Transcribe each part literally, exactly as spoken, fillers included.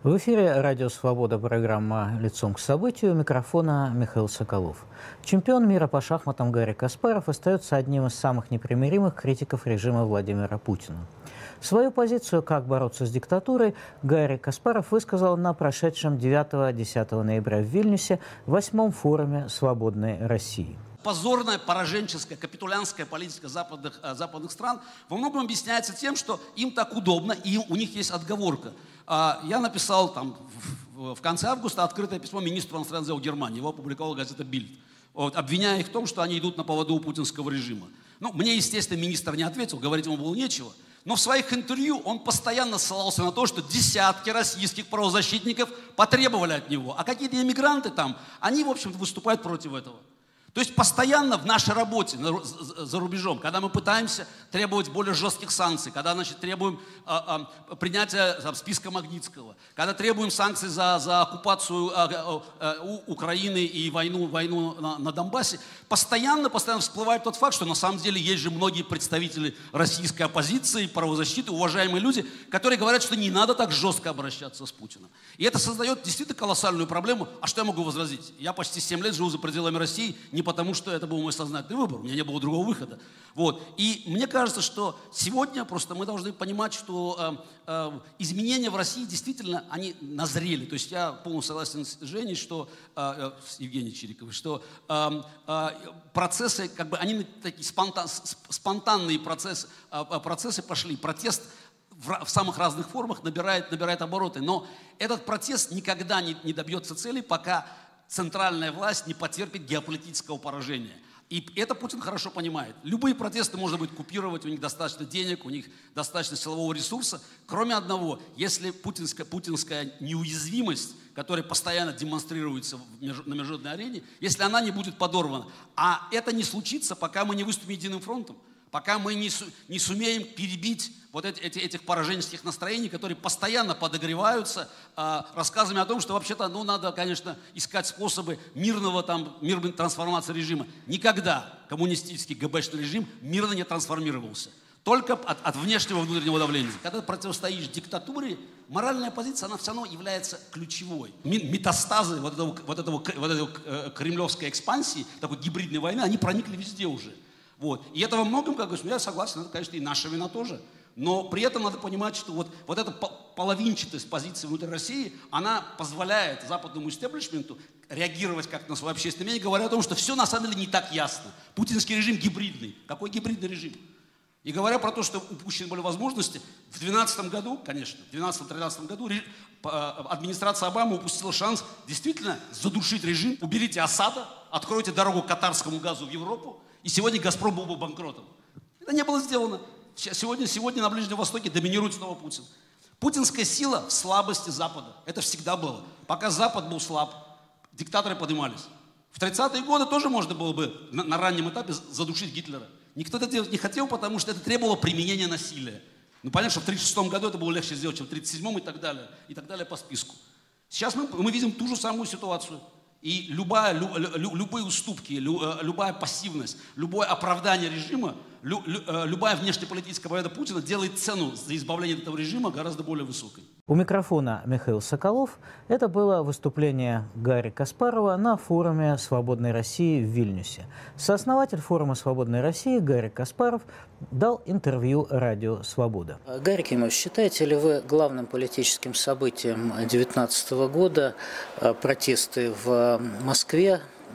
В эфире «Радио Свобода», программа «Лицом к событию», у микрофона Михаил Соколов. Чемпион мира по шахматам Гарри Каспаров остается одним из самых непримиримых критиков режима Владимира Путина. Свою позицию, как бороться с диктатурой, Гарри Каспаров высказал на прошедшем девятого-десятого ноября в Вильнюсе восьмом форуме «Свободной России». Позорная, пораженческая, капитулянская политика западных, э, западных стран во многом объясняется тем, что им так удобно, и у них есть отговорка. Э, я написал там, в, в конце августа открытое письмо министру иностранных дел Германии, его опубликовала газета «Бильд», вот, обвиняя их в том, что они идут на поводу у путинского режима. Ну, мне, естественно, министр не ответил, говорить ему было нечего. Но в своих интервью он постоянно ссылался на то, что десятки российских правозащитников потребовали от него. А какие-то эмигранты там, они, в общем-то, выступают против этого. То есть постоянно в нашей работе за рубежом, когда мы пытаемся требовать более жестких санкций, когда, значит, требуем а, а, принятия там, списка Магнитского, когда требуем санкций за, за оккупацию а, а, у, Украины и войну, войну на, на Донбассе, постоянно, постоянно всплывает тот факт, что на самом деле есть же многие представители российской оппозиции, правозащиты, уважаемые люди, которые говорят, что не надо так жестко обращаться с Путиным. И это создает действительно колоссальную проблему. А что я могу возразить? Я почти семь лет живу за пределами России, не потому что это был мой сознательный выбор, у меня не было другого выхода. Вот. И мне кажется, что сегодня просто мы должны понимать, что э, э, изменения в России действительно, они назрели. То есть я полностью согласен с Женей, что, э, с Евгением Чириковой, что э, э, процессы, как бы, они такие спонтан, спонтанные процессы, э, процессы пошли. Протест в, в самых разных формах набирает, набирает обороты. Но этот протест никогда не, не добьется цели, пока центральная власть не потерпит геополитического поражения. И это Путин хорошо понимает. Любые протесты можно будет купировать, у них достаточно денег, у них достаточно силового ресурса. Кроме одного, если путинская, путинская неуязвимость, которая постоянно демонстрируется на международной арене, если она не будет подорвана, а это не случится, пока мы не выступим единым фронтом, пока мы не, су, не сумеем перебить вот эти, эти, этих пораженческих настроений, которые постоянно подогреваются э, рассказами о том, что вообще-то, ну, надо, конечно, искать способы мирного, там, мирной трансформации режима. Никогда коммунистический ГБшный режим мирно не трансформировался. Только от, от внешнего внутреннего давления. Когда ты противостоишь диктатуре, моральная позиция, она все равно является ключевой. Метастазы вот этого, вот этого, вот этого кремлевской экспансии, такой гибридной войны, они проникли везде уже. Вот. И это во многом, как говорю, я согласен, это, конечно, и наша вина тоже. Но при этом надо понимать, что вот, вот эта половинчатость позиции внутри России, она позволяет западному истеблишменту реагировать как на свое общественное мнение, говоря о том, что все на самом деле не так ясно. Путинский режим гибридный. Какой гибридный режим? И говоря про то, что упущены были возможности, в две тысячи двенадцатом году, конечно, в две тысячи двенадцатом-две тысячи тринадцатом году администрация Обамы упустила шанс действительно задушить режим. Уберите Асада, откройте дорогу к катарскому газу в Европу, и сегодня «Газпром» был бы банкротом. Это не было сделано. Сегодня, сегодня на Ближнем Востоке доминирует снова Путин. Путинская сила в слабости Запада. Это всегда было. Пока Запад был слаб, диктаторы поднимались. В тридцатые годы тоже можно было бы на, на раннем этапе задушить Гитлера. Никто это делать не хотел, потому что это требовало применения насилия. Ну, понятно, что в тридцать шестом году это было легче сделать, чем в тридцать седьмом и так далее. И так далее по списку. Сейчас мы, мы видим ту же самую ситуацию. И любая, лю, лю, любые уступки, лю, любая пассивность, любое оправдание режима, лю, лю, любая внешнеполитическая победа Путина делает цену за избавление от этого режима гораздо более высокой. У микрофона Михаил Соколов. Это было выступление Гарри Каспарова на форуме «Свободной России» в Вильнюсе. Сооснователь форума «Свободной России» Гарри Каспаров дал интервью «Радио Свобода». Гарри Кимович, считаете ли вы главным политическим событием две тысячи девятнадцатого года протесты в Москве,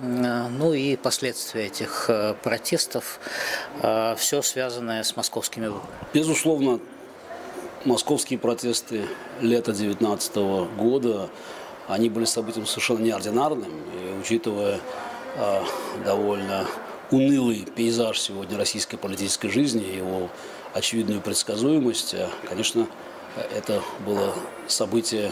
ну и последствия этих протестов, все связанное с московскими выборами? Безусловно, московские протесты лета две тысячи девятнадцатого года, они были событием совершенно неординарным, и учитывая э, довольно унылый пейзаж сегодня российской политической жизни, его очевидную предсказуемость, конечно, это было событие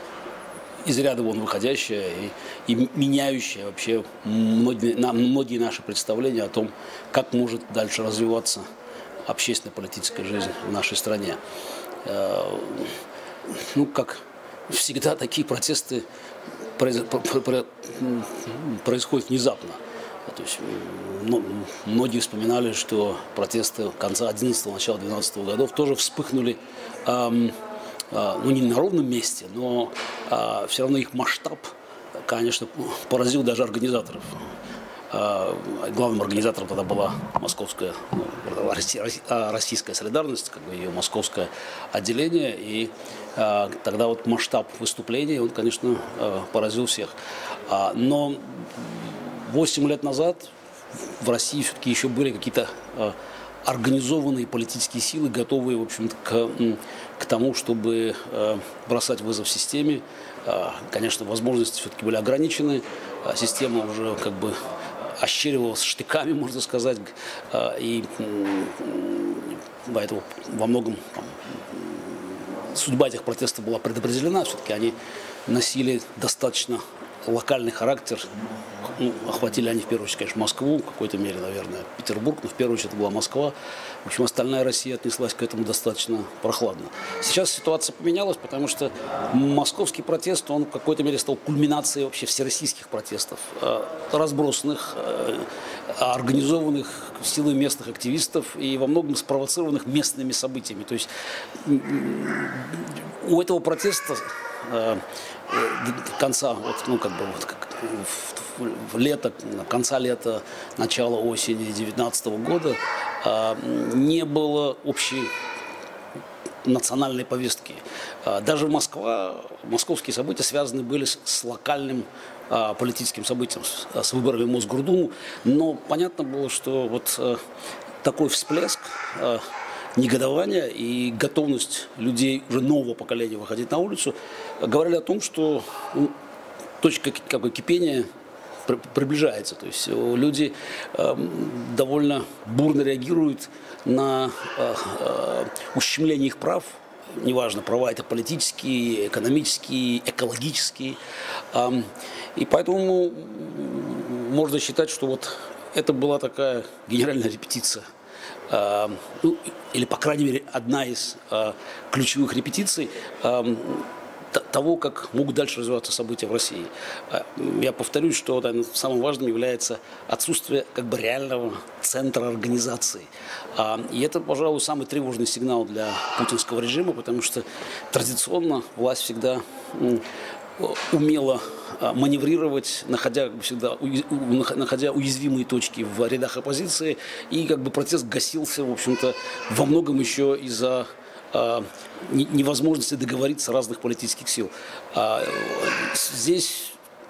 из ряда вон выходящее и, и меняющее вообще многие, на, многие наши представления о том, как может дальше развиваться общественно-политическая жизнь в нашей стране. Ну, как всегда, такие протесты происходят внезапно. То есть, ну, многие вспоминали, что протесты конца одиннадцатого, начала двенадцатого годов тоже вспыхнули эм, ну, не на ровном месте, но все равно их масштаб, конечно, поразил даже организаторов. Главным организатором тогда была московская, ну, российская солидарность, как бы ее московское отделение. И а, тогда вот масштаб выступлений, он, конечно, поразил всех. А, но восемь лет назад в России все-таки еще были какие-то а, организованные политические силы, готовые, в общем-то, к, к тому, чтобы а, бросать вызов системе. А, конечно, возможности все-таки были ограничены. А, система уже как бы ощеривалась штыками, можно сказать, и поэтому во многом там, судьба этих протестов была предопределена. Все-таки они носили достаточно локальный характер. Ну, охватили они в первую очередь, конечно, Москву, в какой-то мере, наверное, Петербург, но в первую очередь это была Москва. В общем, остальная Россия отнеслась к этому достаточно прохладно. Сейчас ситуация поменялась, потому что московский протест, он в какой-то мере стал кульминацией вообще всероссийских протестов, разбросанных, организованных силой местных активистов и во многом спровоцированных местными событиями. То есть у этого протеста конца, вот, ну, как бы, вот, как, в, в лето, конца лета, начала осени две тысячи девятнадцатого года а, не было общей национальной повестки. А, даже Москва, московские события связаны были с, с локальным а, политическим событием, с, с выборами в Мосгордуму, но понятно было, что вот а, такой всплеск а, негодование и готовность людей уже нового поколения выходить на улицу говорили о том, что ну, точка как бы, кипения при, приближается. То есть люди э, довольно бурно реагируют на э, э, ущемление их прав. Неважно, права это политические, экономические, экологические. Э, и поэтому можно считать, что вот это была такая генеральная репетиция. Uh, ну, или, по крайней мере, одна из uh, ключевых репетиций uh, того, как могут дальше развиваться события в России. Uh, я повторюсь, что наверное, самым важным является отсутствие как бы, реального центра организации. Uh, и это, пожалуй, самый тревожный сигнал для путинского режима, потому что традиционно власть всегда um, умела маневрировать, находя, всегда, находя уязвимые точки в рядах оппозиции, и как бы протест гасился, в общем-то, во многом еще из-за а, невозможности договориться разных политических сил. А, здесь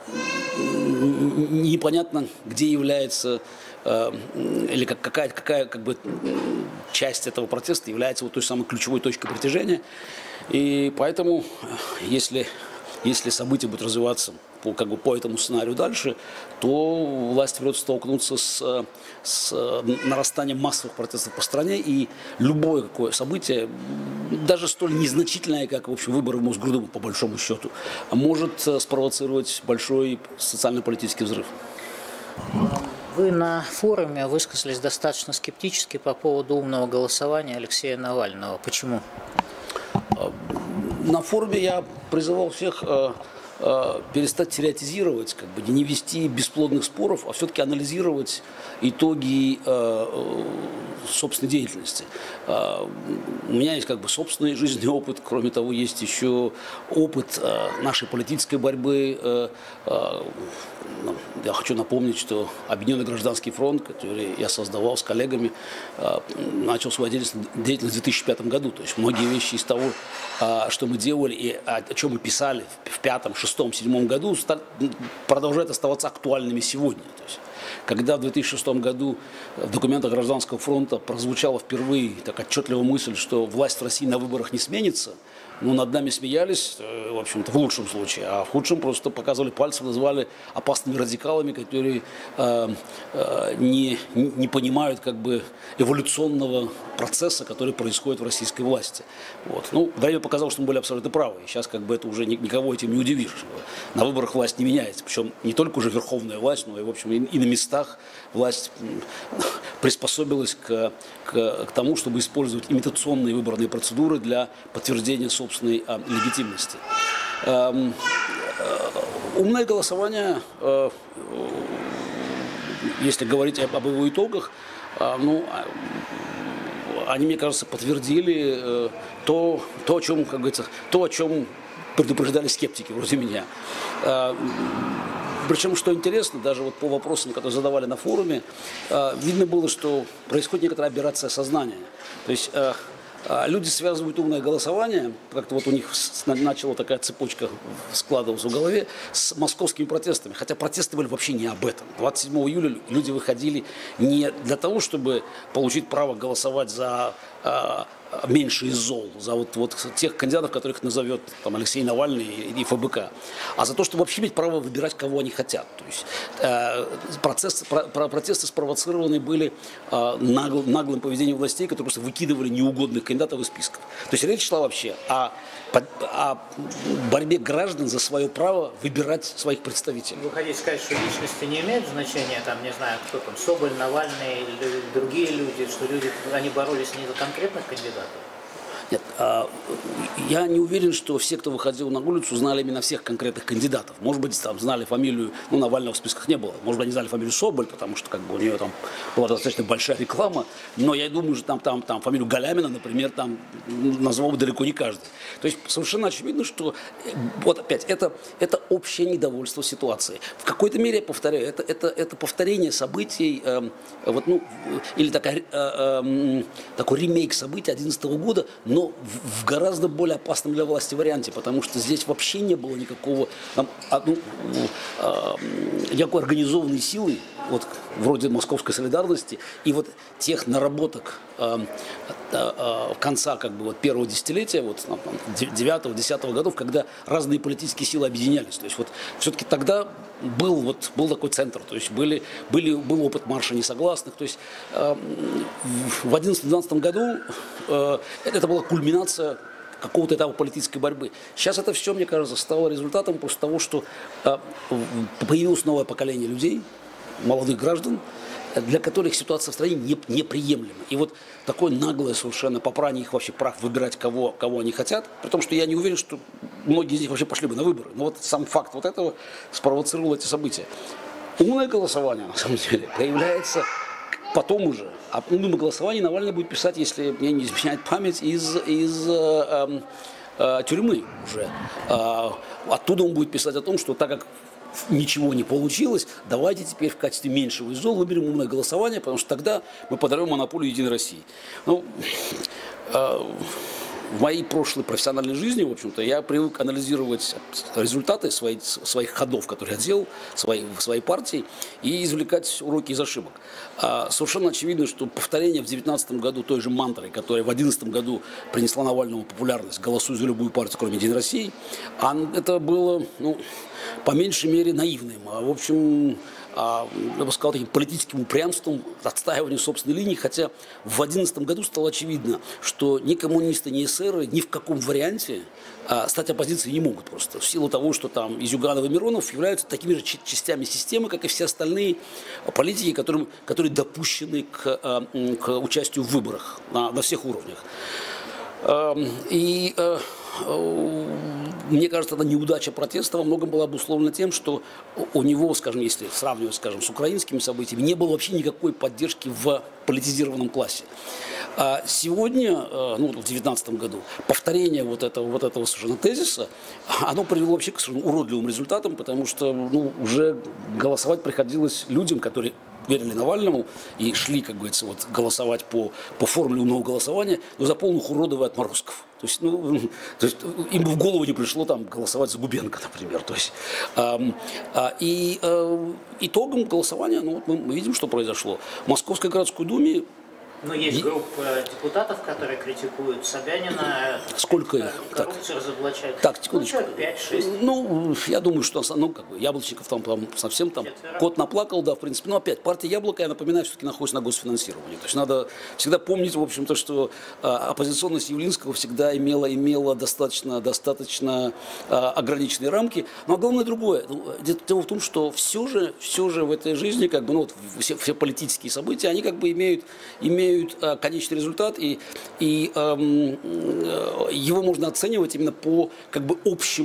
непонятно, где является а, или как, какая, какая как бы, часть этого протеста является вот той самой ключевой точкой притяжения. И поэтому, если Если события будут развиваться по, как бы, по этому сценарию дальше, то власти придется столкнуться с, с нарастанием массовых протестов по стране, и любое какое событие, даже столь незначительное, как в общем, выборы в Мосгордуму, по большому счету, может спровоцировать большой социально-политический взрыв. Вы на форуме высказались достаточно скептически по поводу умного голосования Алексея Навального. Почему? На форуме я призывал всех э, э, перестать теоретизировать, как бы не вести бесплодных споров, а все-таки анализировать итоги э, собственной деятельности. Э, у меня есть как бы собственный жизненный опыт, кроме того, есть еще опыт э, нашей политической борьбы. Э, э, я хочу напомнить, что Объединенный гражданский фронт, который я создавал с коллегами, начал свою деятельность в две тысячи пятом году. То есть многие вещи из того, что мы делали и о чем мы писали в пятом, шестом, седьмом году, продолжают оставаться актуальными сегодня. То есть, когда в две тысячи шестом году в документах Гражданского фронта прозвучала впервые так отчетливая мысль, что власть в России на выборах не сменится, ну, над нами смеялись, в общем-то, в лучшем случае, а в худшем просто показывали пальцем, называли опасными радикалами, которые э, э, не, не понимают как бы эволюционного процесса, который происходит в российской власти. Вот. Ну, время показало, что мы были абсолютно правы, и сейчас как бы это уже никого этим не удивишь. На выборах власть не меняется, причем не только уже верховная власть, но и, в общем, и на местах власть приспособилась к, к, к тому, чтобы использовать имитационные выборные процедуры для подтверждения собственной а, легитимности. Эм, э, умное голосование, э, э, если говорить об, об его итогах, э, ну, они, мне кажется, подтвердили то, то, о чем, как говорится, то, о чем предупреждали скептики вроде меня. Причем, что интересно, даже вот по вопросам, которые задавали на форуме, видно было, что происходит некоторая аберрация сознания. То есть люди связывают умное голосование, как-то вот у них начала такая цепочка складываться в голове, с московскими протестами. Хотя протесты были вообще не об этом. двадцать седьмого июля люди выходили не для того, чтобы получить право голосовать за меньше из зол, за вот, вот тех кандидатов, которых назовет там, Алексей Навальный и эф бэ ка, а за то, чтобы вообще иметь право выбирать, кого они хотят. То есть э, процесс, про, про, протесты спровоцированы были э, нагл, наглым поведением властей, которые просто выкидывали неугодных кандидатов из списков. То есть речь шла вообще о, о борьбе граждан за свое право выбирать своих представителей. Вы хотите сказать, что личности не имеют значения, там, не знаю, кто там, Соболь, Навальный или другие люди, что люди, они боролись не за конкретных кандидатов? Нет, я не уверен, что все, кто выходил на улицу, знали именно всех конкретных кандидатов. Может быть, там знали фамилию, ну, Навального в списках не было. Может быть, они знали фамилию Соболь, потому что как бы у нее там была достаточно большая реклама. Но я думаю, что там, там, там фамилию Галямина, например, там назвал бы далеко не каждый. То есть совершенно очевидно, что вот опять это, это общее недовольство ситуацией. В какой-то мере, я повторяю, это, это, это повторение событий, э, вот, ну, или такая, э, э, такой ремейк событий две тысячи одиннадцатого года, но в, в гораздо более опасном для власти варианте, потому что здесь вообще не было никакого, там, ну, э, никакой организованной силы, вот, вроде московской солидарности, и вот тех наработок э, э, конца как бы, вот, первого десятилетия, вот, девятого-десятого годов, когда разные политические силы объединялись. То есть вот, все-таки тогда был, вот, был такой центр, то есть были, были, был опыт марша несогласных. То есть э, в одиннадцатом-двенадцатом году э, это была кульминация какого-то этапа политической борьбы. Сейчас это все, мне кажется, стало результатом после того, что э, появилось новое поколение людей, молодых граждан, для которых ситуация в стране не, неприемлема. И вот такое наглое совершенно попрание их вообще прав выбирать, кого, кого они хотят, при том, что я не уверен, что многие из них вообще пошли бы на выборы. Но вот сам факт вот этого спровоцировал эти события. Умное голосование, на самом деле, появляется потом уже. А умное голосование Навальный будет писать, если мне не изменяет память, из, из э, э, тюрьмы уже. Э, оттуда он будет писать о том, что так как ничего не получилось, давайте теперь в качестве меньшего из зол выберем умное голосование, потому что тогда мы подорвем монополию Единой России. Ну, э, в моей прошлой профессиональной жизни, в общем-то, я привык анализировать результаты своих, своих ходов, которые я делал своей, в своей партии, и извлекать уроки из ошибок. А совершенно очевидно, что повторение в две тысячи девятнадцатом году той же мантры, которая в две тысячи одиннадцатом году принесла Навальному популярность, голосуй за любую партию, кроме Единой России, а это было, ну, по меньшей мере наивным, а в общем, а, я бы сказал, таким политическим упрямством, отстаиванием собственной линии, хотя в две тысячи одиннадцатом году стало очевидно, что ни коммунисты, ни эсеры ни в каком варианте а, стать оппозицией не могут просто, в силу того, что там и Зюганов, и Миронов являются такими же частями системы, как и все остальные политики, которым, которые допущены к, а, к участию в выборах на, на всех уровнях. А, и а, мне кажется, эта неудача протеста во многом была обусловлена тем, что у него, скажем, если сравнивать, скажем, с украинскими событиями, не было вообще никакой поддержки в политизированном классе. А сегодня, ну, в две тысячи девятнадцатом году, повторение вот этого, вот этого совершенно тезиса, оно привело вообще к совершенно уродливым результатам, потому что, ну, уже голосовать приходилось людям, которые верили Навальному и шли, как говорится, вот, голосовать по, по формуле умного голосования, но за полных уродов и отморозков. То есть, ну, то есть им бы в голову не пришло там голосовать за Губенко, например. То есть, э, э, и э, итогом голосования, ну, вот мы, мы видим, что произошло. В Московской городской думе. Но есть группа депутатов, которые критикуют Собянина. Сколько их? Коррупцию разоблачают. Так, секундочку. Ну, пять-шесть. Ну, я думаю, что ну, как бы, Яблочников там, там совсем там Четверо. Кот наплакал, да, в принципе. Но опять, партия Яблоко, я напоминаю, все-таки находится на госфинансировании. То есть надо всегда помнить, в общем-то, что а, оппозиционность Явлинского всегда имела, имела достаточно, достаточно а, ограниченные рамки. Но главное другое. Дело в том, что все же, все же в этой жизни, как бы, ну, вот, все, все политические события, они как бы имеют, имеют конечный результат, и, и эм, его можно оценивать именно по как бы общему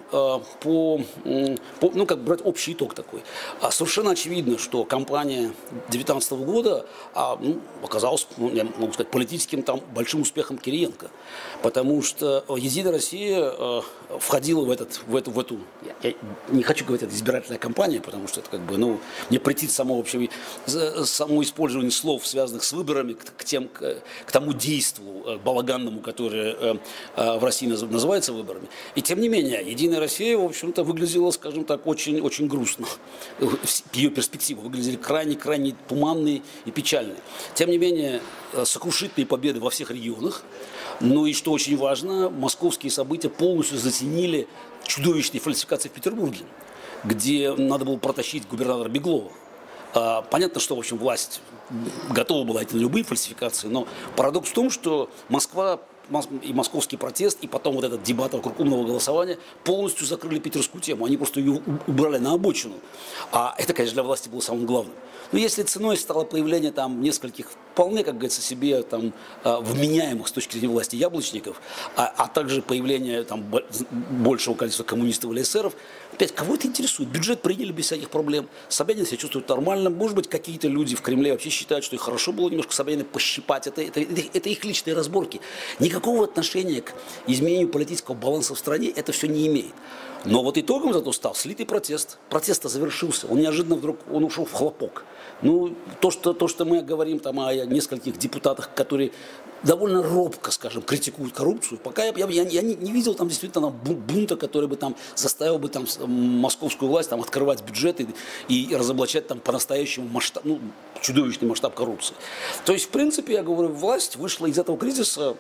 по, по, ну, как брать общий итог такой. Совершенно очевидно, что кампания две тысячи девятнадцатого года ну, оказалась, ну, я могу сказать, политическим там, большим успехом Кириенко. Потому что «Единая Россия» входила в, этот, в эту, в эту, я не хочу говорить, это избирательная кампания, потому что это как бы, ну, мне претит само, вообще, само использование слов, связанных с выборами, к, к, тем, к, к тому действу балаганному, которое в России называется выборами. И тем не менее, «Единая Россия», в общем-то, выглядела, скажем так, очень, очень грустно. Ее перспективы выглядели крайне-крайне туманные и печальные. Тем не менее, сокрушительные победы во всех регионах. Ну и, что очень важно, московские события полностью затенили чудовищные фальсификации в Петербурге, где надо было протащить губернатора Беглова. Понятно, что, в общем, власть готова была идти на любые фальсификации, но парадокс в том, что Москва и московский протест, и потом вот этот дебат вокруг умного голосования полностью закрыли питерскую тему. Они просто ее убрали на обочину. А это, конечно, для власти было самым главным. Но если ценой стало появление там нескольких вполне, как говорится, себе там вменяемых с точки зрения власти яблочников, а, а также появление там большего количества коммунистов или эсеров, опять, кого это интересует? Бюджет приняли без всяких проблем. Собянин себя чувствует нормально. Может быть, какие-то люди в Кремле вообще считают, что и хорошо было немножко Собянина пощипать. Это, это, это, это их личные разборки. Никакого отношения к изменению политического баланса в стране это все не имеет. Но вот итогом зато стал слитый протест. Протест-то завершился. Он неожиданно вдруг он ушел в хлопок. Ну, то, что, то, что мы говорим там о нескольких депутатах, которые довольно робко, скажем, критикуют коррупцию, пока я, я, я не, не видел там действительно бунта, который бы там заставил бы там московскую власть там открывать бюджеты и, и разоблачать там по-настоящему масштаб, ну, чудовищный масштаб коррупции. То есть, в принципе, я говорю, власть вышла из этого кризиса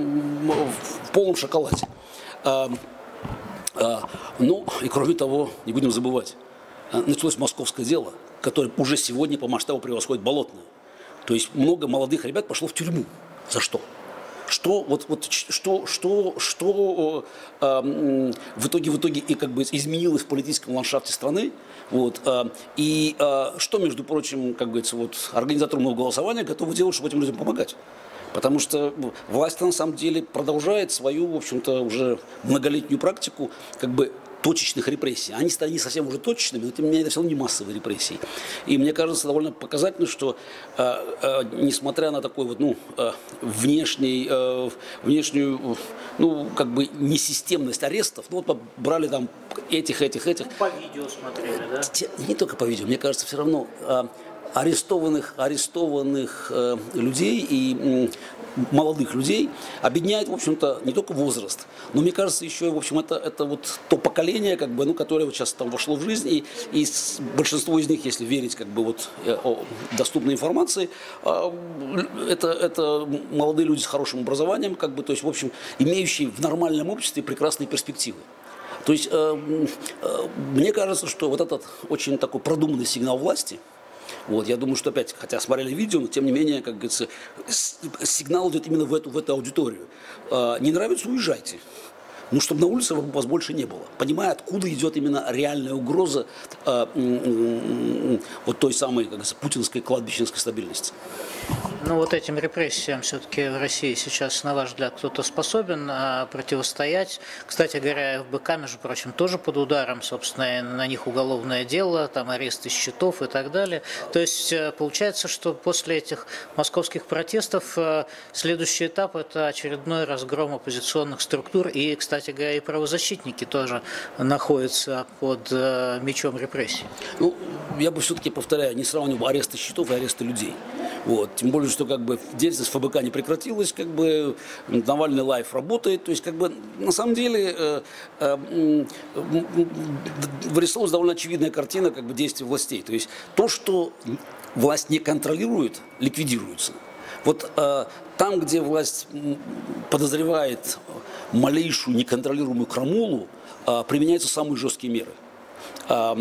в полном шоколаде. А, а, ну, и кроме того, не будем забывать, началось московское дело, которое уже сегодня по масштабу превосходит Болотное. То есть много молодых ребят пошло в тюрьму. За что? Что, вот, вот, что, что, что э, в итоге, в итоге и как бы изменилось в политическом ландшафте страны? Вот, э, и э, что, между прочим, как говорится, вот, организаторы нового голосования готовы делать, чтобы этим людям помогать? Потому что власть на самом деле продолжает свою, в общем-то, уже многолетнюю практику, как бы, точечных репрессий. Они стали не совсем уже точечными, но тем не менее это все равно не массовые репрессии. И мне кажется довольно показательно, что э, э, несмотря на такой вот, ну, э, внешний, э, внешнюю, ну, как бы несистемность арестов, ну, вот брали там этих, этих, этих. По видео смотрели, да? Не только по видео, мне кажется, все равно э, арестованных, арестованных э, людей и э, молодых людей объединяет, в общем-то, не только возраст, но, мне кажется, еще, в общем, это, это вот то поколение, как бы, ну, которое вот сейчас там вошло в жизнь, и, и большинство из них, если верить, как бы, вот, о доступной информации, это, это молодые люди с хорошим образованием, как бы, то есть, в общем, имеющие в нормальном обществе прекрасные перспективы. То есть, э, э, мне кажется, что вот этот очень такой продуманный сигнал власти, вот, я думаю, что опять, хотя смотрели видео, но тем не менее, как говорится, сигнал идет именно в эту, в эту аудиторию. Не нравится — уезжайте. Ну, чтобы на улице вас больше не было. Понимая, откуда идет именно реальная угроза вот той самой, как говорится, путинской кладбищенской стабильности. Ну, вот этим репрессиям все-таки в России сейчас, на ваш взгляд, кто-то способен а, противостоять. Кстати говоря, эф бэ ка, между прочим, тоже под ударом, собственно, на них уголовное дело, там аресты счетов и так далее. То есть получается, что после этих московских протестов следующий этап – это очередной разгром оппозиционных структур. И, кстати говоря, и правозащитники тоже находятся под мечом репрессий. Ну, я бы все-таки, повторяю, не сравнивал аресты счетов и аресты людей. Вот. Тем более, что как бы деятельность эф бэ ка не прекратилась, как бы Навальный лайф работает, то есть как бы на самом деле э, э, вырисовалась довольно очевидная картина как бы действий властей. То есть то, что власть не контролирует, ликвидируется. Вот э, там, где власть подозревает малейшую неконтролируемую крамолу, э, применяются самые жесткие меры.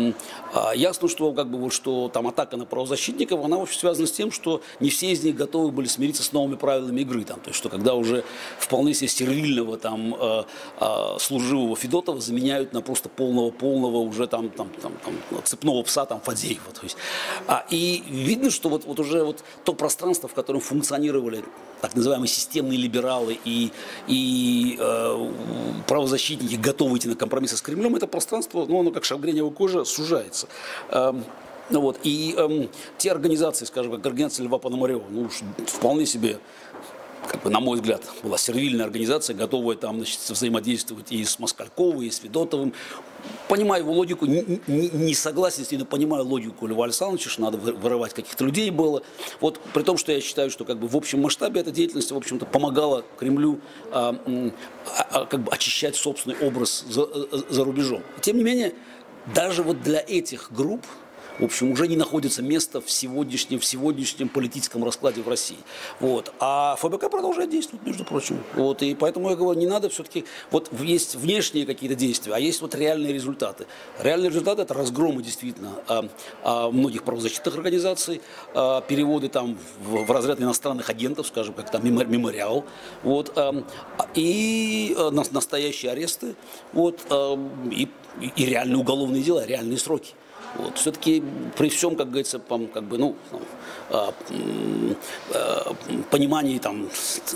А, ясно, что, как бы, вот, что там атака на правозащитников, она вообще связана с тем, что не все из них готовы были смириться с новыми правилами игры. Там, то есть, что когда уже вполне себе сервильного там, э, э, служивого Федотова заменяют на просто полного-полного уже там, там, там, там, цепного пса там, Фадеева. То есть, а, и видно, что вот, вот уже вот то пространство, в котором функционировали так называемые системные либералы и, и э, правозащитники, готовы идти на компромиссы с Кремлем, это пространство, ну, оно как шагреневая кожа, сужается. Эм, ну, вот, и эм, те организации, скажем, как организация Льва Пономарева, ну, уж вполне себе, как бы, на мой взгляд, была сервильная организация, готовая там, значит, взаимодействовать и с Москальковым, и с Федотовым. Понимаю его логику, не, не, не согласен с ней, но понимаю логику Льва Александровича, что надо вырывать каких-то людей было. Вот, при том, что я считаю, что, как бы, в общем масштабе эта деятельность, в общем-то, помогала Кремлю а, а, как бы, очищать собственный образ за, за рубежом. Тем не менее, даже вот для этих групп, в общем, уже не находится места в сегодняшнем, в сегодняшнем политическом раскладе в России. Вот. А ФБК продолжает действовать, между прочим. Вот. И поэтому я говорю, не надо все-таки... Вот есть внешние какие-то действия, а есть вот реальные результаты. Реальные результаты – это разгромы действительно а, а, многих правозащитных организаций, а, переводы там в, в разряд иностранных агентов, скажем, как там Мемориал, вот, а, и а, настоящие аресты, вот, а, и, и реальные уголовные дела, реальные сроки. Вот. Все-таки при всем, как говорится, как бы, ну, э, э, понимании там,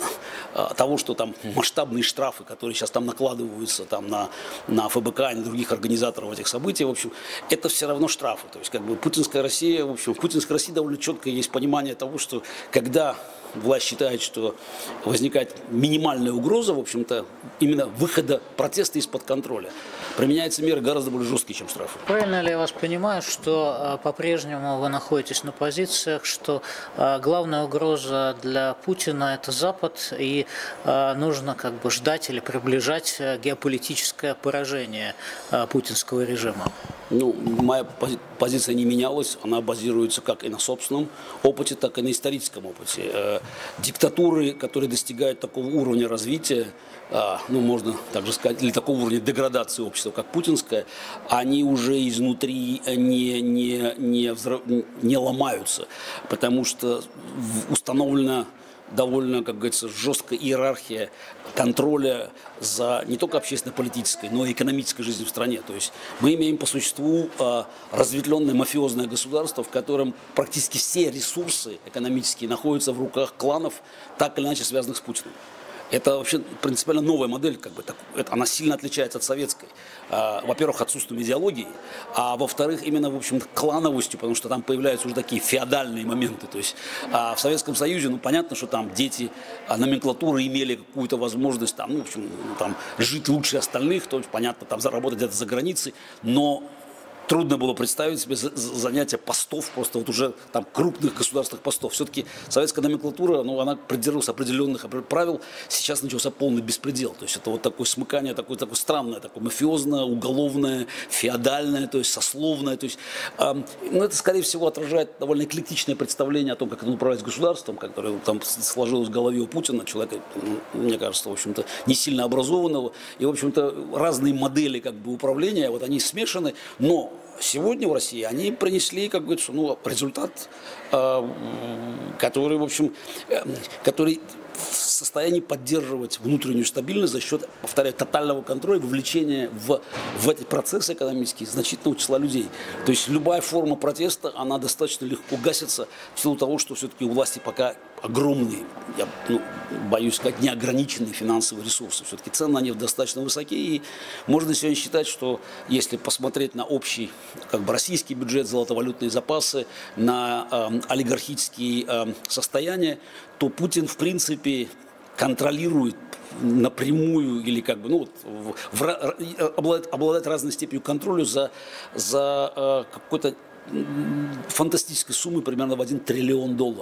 того, что там масштабные штрафы, которые сейчас там накладываются там, на, на ФБК и на других организаторов этих событий, в общем, это все равно штрафы. То есть, как бы, путинская Россия, в общем, в путинской России довольно четко есть понимание того, что когда власть считает, что возникает минимальная угроза, в общем-то, именно выхода протеста из-под контроля, применяются меры гораздо более жесткие, чем штрафы. Правильно ли я вас понимаю, что по-прежнему вы находитесь на позициях, что главная угроза для Путина – это Запад, и нужно как бы ждать или приближать геополитическое поражение путинского режима? Ну, моя позиция не менялась, она базируется как и на собственном опыте, так и на историческом опыте. Диктатуры, которые достигают такого уровня развития, ну, можно также сказать, или такого уровня деградации общества, как путинская, они уже изнутри не, не, не, взрыв, не ломаются, потому что установлена довольно, как говорится, жесткая иерархия контроля за не только общественно-политической, но и экономической жизнью в стране. То есть мы имеем по существу разветвленное мафиозное государство, в котором практически все ресурсы экономические находятся в руках кланов, так или иначе связанных с Путиным. Это вообще принципиально новая модель, как бы, так, это, она сильно отличается от советской. А, во-первых, отсутствием идеологии, а во-вторых, именно, в общем, клановостью, потому что там появляются уже такие феодальные моменты. То есть а в Советском Союзе, ну, понятно, что там дети а, номенклатуры имели какую-то возможность там, ну, в общем, там, жить лучше остальных, то есть, понятно, там заработать где-то за границей, но трудно было представить себе занятие постов, просто вот уже там крупных государственных постов. Все-таки советская номенклатура, ну, она придерживалась определенных правил. Сейчас начался полный беспредел. То есть это вот такое смыкание, такое, такое странное, такое мафиозное, уголовное, феодальное, то есть сословное. То есть, э, ну, это, скорее всего, отражает довольно эклектичное представление о том, как это управлять государством, которое там сложилось в голове у Путина, человека, мне кажется, в общем-то, не сильно образованного. И, в общем-то, разные модели как бы управления, вот они смешаны, но сегодня в России они принесли, как говорится, ну, результат, э, который, в общем, э, который в состоянии поддерживать внутреннюю стабильность за счет, повторяю, тотального контроля, вовлечения в, в эти процессы экономические значительного числа людей. То есть любая форма протеста, она достаточно легко гасится в силу того, что все-таки у власти пока огромные, я ну, боюсь сказать, неограниченные финансовые ресурсы. Все-таки цены на нефть достаточно высокие, и можно сегодня считать, что если посмотреть на общий как бы, российский бюджет, золотовалютные запасы, на э, олигархические э, состояния, то Путин, в принципе, контролирует напрямую или как бы, ну, в, в, обладает, обладает разной степенью контроля за, за э, какой-то фантастической суммой примерно в один триллион долларов.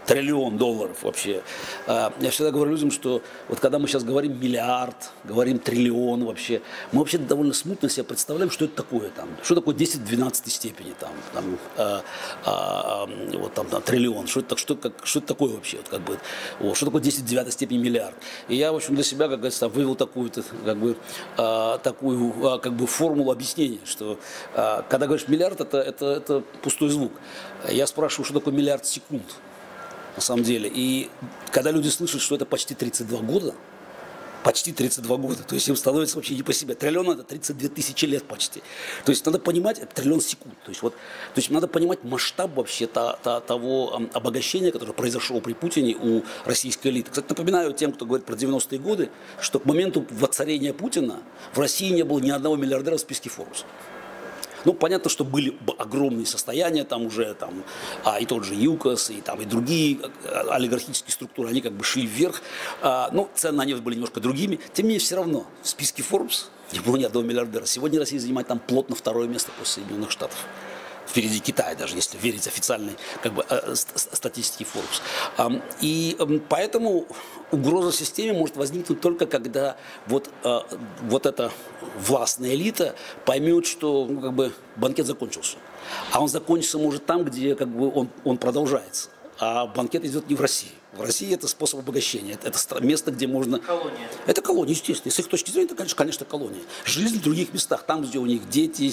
триллион долларов вообще. Я всегда говорю людям, что вот когда мы сейчас говорим миллиард, говорим триллион вообще, мы вообще довольно смутно себе представляем, что это такое там, что такое десять в двенадцатой степени там, там, а, а, вот там, там триллион, что это, что, как, что это такое вообще, вот, как бы, вот, что такое десять в девятой степени миллиард. И я, в общем, для себя, как говорится, вывел такую, как бы, а, такую а, как бы формулу объяснения, что а, когда говоришь миллиард, это, это, это пустой звук. Я спрашиваю, что такое миллиард секунд. На самом деле. И когда люди слышат, что это почти тридцать два года, почти тридцать два года, то есть им становится вообще не по себе. Триллион это тридцать две тысячи лет почти. То есть надо понимать, это триллион секунд. То есть, вот, то есть надо понимать масштаб вообще та, та, того обогащения, которое произошло при Путине у российской элиты. Кстати, напоминаю тем, кто говорит про девяностые годы, что к моменту воцарения Путина в России не было ни одного миллиардера в списке Forbes. Ну, понятно, что были огромные состояния там уже, там, а, и тот же ЮКОС, и, там, и другие олигархические структуры, они как бы шли вверх. А, ну, цены на нефть были немножко другими. Тем не менее, все равно в списке Forbes не было ни одного миллиардера. Сегодня Россия занимает там плотно второе место после Соединенных Штатов. Впереди Китая, даже если верить официальной как бы, статистике Forbes. И поэтому угроза системе может возникнуть только когда вот, вот эта властная элита поймет, что ну, как бы, банкет закончился. А он закончится может там, где как бы, он, он продолжается. А банкет идет не в России. В России это способ обогащения. Это, это место, где можно... Колония. Это колония, естественно. С их точки зрения, это, конечно, конечно, колония. Жизнь в других местах, там, где у них дети,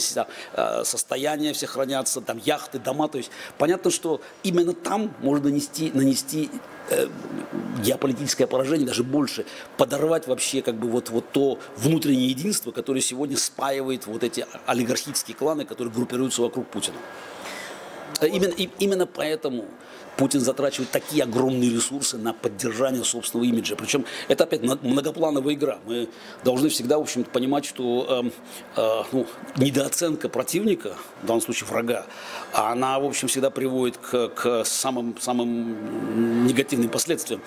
состояния все хранятся, там яхты, дома. То есть понятно, что именно там можно нанести, нанести э, геополитическое поражение, даже больше, подорвать вообще как бы вот, вот то внутреннее единство, которое сегодня спаивает вот эти олигархические кланы, которые группируются вокруг Путина. Именно, именно поэтому Путин затрачивает такие огромные ресурсы на поддержание собственного имиджа. Причем это опять многоплановая игра. Мы должны всегда, в общем-то, понимать, что э, э, ну, недооценка противника, в данном случае врага, она, в общем, всегда приводит к, к самым, самым негативным последствиям.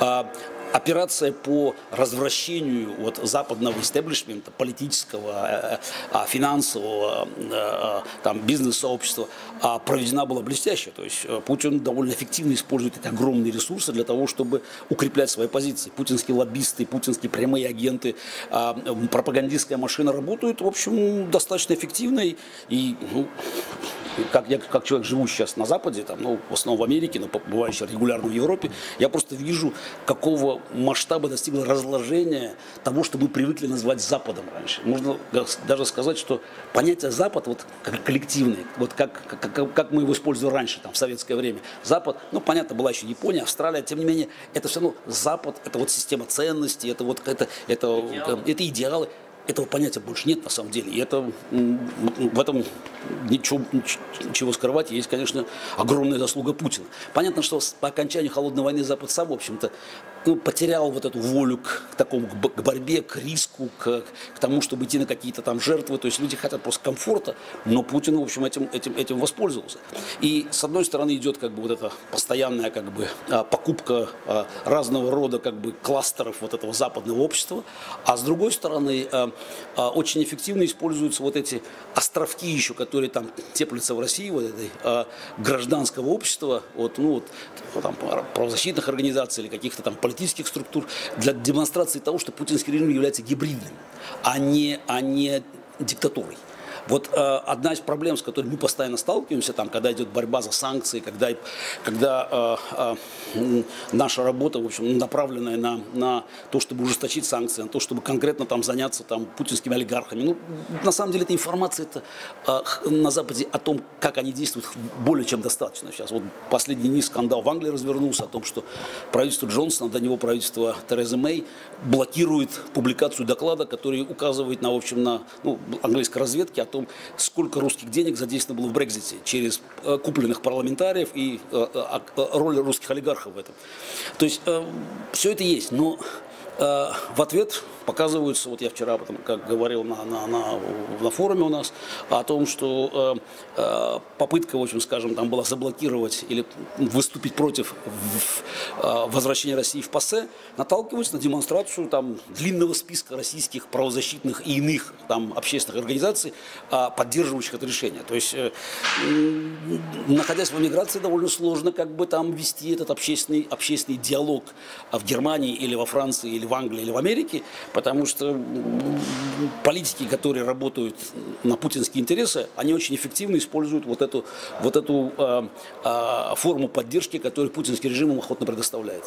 Операция по развращению вот, западного истеблишмента, политического, финансового, там, бизнес-сообщества проведена была блестяще. То есть Путин довольно эффективно использует эти огромные ресурсы для того, чтобы укреплять свои позиции. Путинские лоббисты, путинские прямые агенты, пропагандистская машина работают, в общем, достаточно эффективно. И, ну, как, я, как человек, живущий сейчас на Западе, там, ну, в основном в Америке, но бывающий регулярно в Европе, я просто вижу, какого масштаба достигло разложение того, что мы привыкли называть Западом раньше. Можно даже сказать, что понятие Запад, вот, как коллективный, вот как, как, как мы его использовали раньше, там, в советское время. Запад, ну, понятно, была еще Япония, Австралия, тем не менее, это все равно Запад, это вот система ценностей, это вот это, это, идеалы. это идеалы. Этого понятия больше нет на самом деле. И это, в этом ничего, ничего скрывать. Есть, конечно, огромная заслуга Путина. Понятно, что по окончанию холодной войны Запад сам, в общем-то, ну, потерял вот эту волю к, к такому, к борьбе, к риску, к, к тому, чтобы идти на какие-то там жертвы. То есть люди хотят просто комфорта, но Путин, в общем, этим, этим, этим воспользовался. И с одной стороны идет как бы вот эта постоянная как бы покупка разного рода как бы кластеров вот этого западного общества, а с другой стороны очень эффективно используются вот эти островки еще, которые там теплятся в России, вот этой гражданского общества, вот, ну, вот, там, правозащитных организаций или каких-то там политических структур, для демонстрации того, что путинский режим является гибридным, а не, а не диктатурой. Вот э, одна из проблем, с которой мы постоянно сталкиваемся, там, когда идет борьба за санкции, когда, когда э, э, наша работа, в общем, направленная на, на то, чтобы ужесточить санкции, на то, чтобы конкретно там, заняться там, путинскими олигархами. Ну, на самом деле, эта информация это, э, на Западе о том, как они действуют, более чем достаточно. Сейчас вот последний дни скандал в Англии развернулся о том, что правительство Джонсона, до него правительство Терезы Мэй блокирует публикацию доклада, который указывает на, в общем, на ну, английской разведке о том, сколько русских денег задействовано было в Брексите через э, купленных парламентариев и э, э, роль русских олигархов в этом. То есть э, все это есть, но в ответ показываются, вот я вчера об этом как говорил на, на, на, на форуме у нас, о том, что э, попытка, в общем, скажем, там была заблокировать или выступить против э, возвращения России в ПАСЕ, наталкиваются на демонстрацию там длинного списка российских правозащитных и иных там общественных организаций, э, поддерживающих это решение. То есть, э, находясь в эмиграции, довольно сложно как бы там вести этот общественный, общественный диалог в Германии или во Франции, или в Англии, или в Америке, потому что политики, которые работают на путинские интересы, они очень эффективно используют вот эту, вот эту э, э, форму поддержки, которую путинский режим им охотно предоставляет.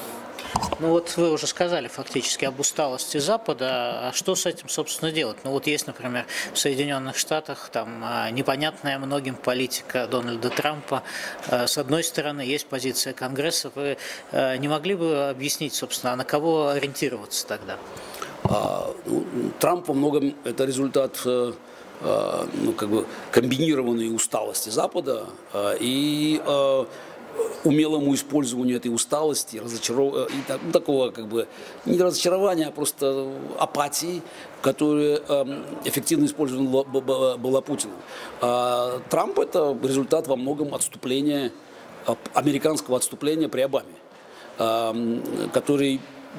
Ну вот вы уже сказали фактически об усталости Запада, а что с этим, собственно, делать? Ну вот есть, например, в Соединенных Штатах там непонятная многим политика Дональда Трампа. С одной стороны, есть позиция Конгресса. Вы не могли бы объяснить, собственно, а на кого ориентироваться тогда? А, ну, Трамп во многом это результат э, э, ну, как бы комбинированной усталости Запада э, и э, умелому использованию этой усталости, разочаров... и, ну, такого как бы не разочарования, а просто апатии, которая э, эффективно использована была, была Путиным. А Трамп это результат во многом отступления, американского отступления при Обаме, э, который,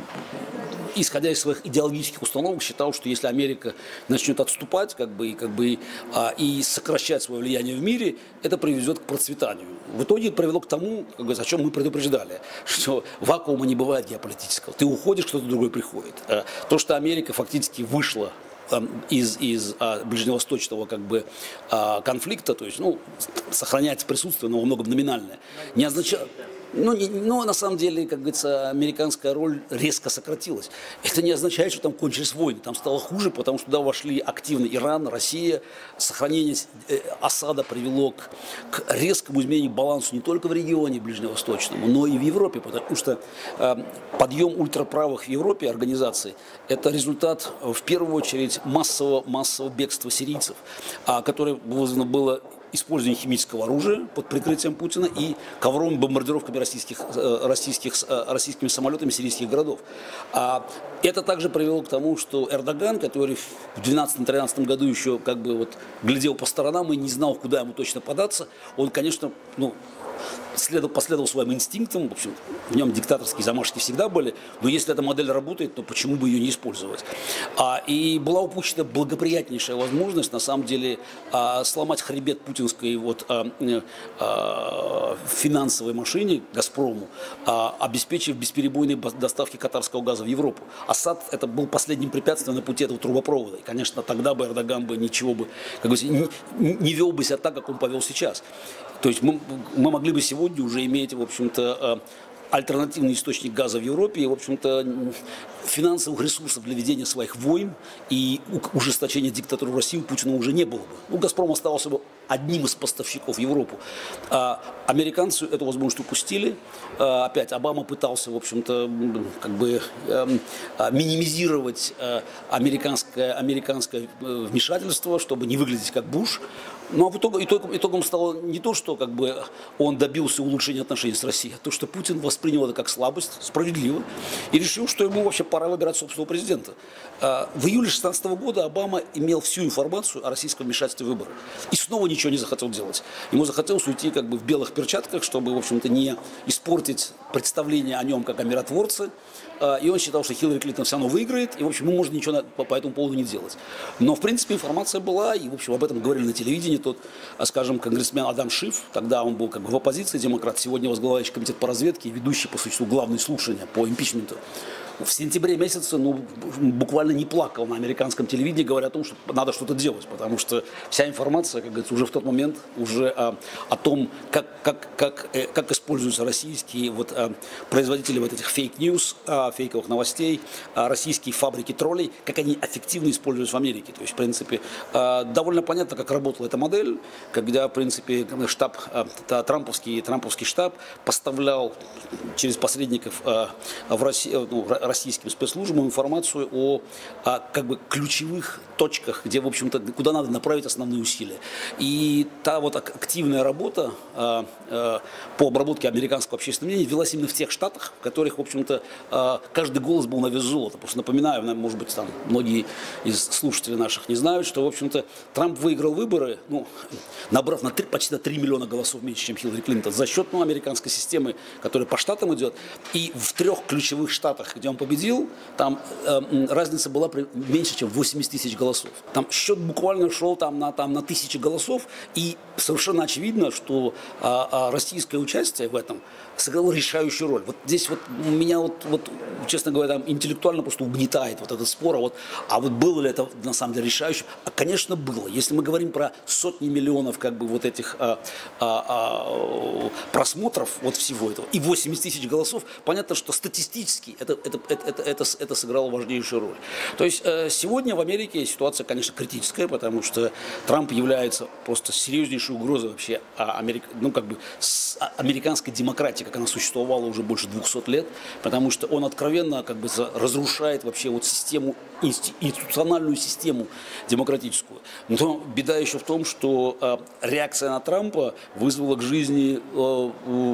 исходя из своих идеологических установок, считал, что если Америка начнет отступать как бы, как бы, а, и сокращать свое влияние в мире, это приведет к процветанию. В итоге это привело к тому, как бы, о чем мы предупреждали, что вакуума не бывает геополитического. Ты уходишь, кто-то другой приходит. То, что Америка фактически вышла из, из а, ближневосточного как бы, а, конфликта, то есть ну, сохраняется присутствие, но во многом номинальное, не означает... Но, но на самом деле, как говорится, американская роль резко сократилась. Это не означает, что там кончились войны. Там стало хуже, потому что туда вошли активно Иран, Россия. Сохранение Асада привело к, к резкому изменению баланса не только в регионе ближневосточном, но и в Европе. Потому что э, подъем ультраправых в Европе организаций – это результат, в первую очередь, массового, массового бегства сирийцев, а, которое вызвано было использование химического оружия под прикрытием Путина и ковровыми бомбардировками российских, российских, российскими самолетами сирийских городов. А это также привело к тому, что Эрдоган, который в две тысячи двенадцатом-тринадцатом году еще как бы вот глядел по сторонам и не знал, куда ему точно податься, он, конечно, ну, Следовал, последовал своим инстинктам, в общем, в нем диктаторские замашки всегда были, но если эта модель работает, то почему бы ее не использовать? А, и была упущена благоприятнейшая возможность, на самом деле, а, сломать хребет путинской вот, а, а, финансовой машине «Газпрому», а, обеспечив бесперебойные доставки катарского газа в Европу. Асад это был последним препятствием на пути этого трубопровода. И, конечно, тогда бы Эрдоган бы ничего бы, как бы, не, не вел бы себя так, как он повел сейчас. То есть мы, мы могли бы сегодня уже иметь, в общем-то, альтернативный источник газа в Европе и, в общем-то, финансовых ресурсов для ведения своих войн и ужесточения диктатуры в России у Путина уже не было бы. Ну, «Газпром» оставался бы одним из поставщиков в Европу. А американцы эту возможность упустили. А, опять Обама пытался, в общем-то, как бы э, минимизировать э, американское, американское вмешательство, чтобы не выглядеть как Буш. Ну, а в итоге, итогом, итогом стало не то, что как бы, он добился улучшения отношений с Россией, а то, что Путин воспринял это как слабость, справедливо, и решил, что ему вообще пора выбирать собственного президента. В июле две тысячи шестнадцатого года Обама имел всю информацию о российском вмешательстве в выборы. И снова ничего не захотел делать. Ему захотелось уйти как бы в белых перчатках, чтобы, в общем-то, не испортить представление о нем как о миротворце. И он считал, что Хиллари Клинтон все равно выиграет, и, в общем, ему можно ничего по, по этому поводу не делать. Но, в принципе, информация была, и, в общем, об этом говорили на телевидении. Тот, скажем, конгрессмен Адам Шиф, тогда он был как бы в оппозиции, демократ, сегодня возглавляющий комитет по разведке и ведущий, по существу, главные слушания по импичменту. В сентябре месяце, ну, буквально не плакал на американском телевидении, говоря о том, что надо что-то делать, потому что вся информация, как говорится, уже в тот момент уже а, о том, как, как, как, э, как используются российские вот, а, производители вот этих фейк-ньюс, а, фейковых новостей, а, российские фабрики троллей, как они эффективно используются в Америке. То есть, в принципе, а, довольно понятно, как работала эта модель, когда, в принципе, штаб, а, трамповский, трамповский штаб поставлял через посредников а, в Россию, ну, российским спецслужбам информацию о, о как бы ключевых точках, где, в общем-то, куда надо направить основные усилия. И та вот активная работа э, э, по обработке американского общественного мнения велась именно в тех штатах, в которых, в общем-то, э, каждый голос был на вес золота. Просто напоминаю, может быть, там многие из слушателей наших не знают, что, в общем-то, Трамп выиграл выборы, ну, набрав на три, почти на три миллиона голосов меньше, чем Хиллари Клинтон, за счет ну, американской системы, которая по штатам идет. И в трех ключевых штатах, где он победил, там э, разница была при, меньше, чем восемьдесят тысяч голосов. Там счет буквально шел там, на, там, на тысячи голосов, и совершенно очевидно, что а, а, российское участие в этом сыграло решающую роль. Вот здесь вот меня, вот, вот, честно говоря, там, интеллектуально просто угнетает вот этот спор, а вот, а вот было ли это на самом деле решающим? А, конечно, было. Если мы говорим про сотни миллионов как бы вот этих а, а, а, просмотров вот всего этого и восемьдесят тысяч голосов, понятно, что статистически это, это, это, это, это, это сыграло важнейшую роль. То есть э, сегодня в Америке ситуация, конечно, критическая, потому что Трамп является просто серьезнейшей угрозой вообще а, Америк... ну, как бы, с, а, американской демократии, как она существовала уже больше двухсот лет, потому что он откровенно как бы разрушает вообще вот систему, институциональную систему демократическую. Но беда еще в том, что э, реакция на Трампа вызвала к жизни э,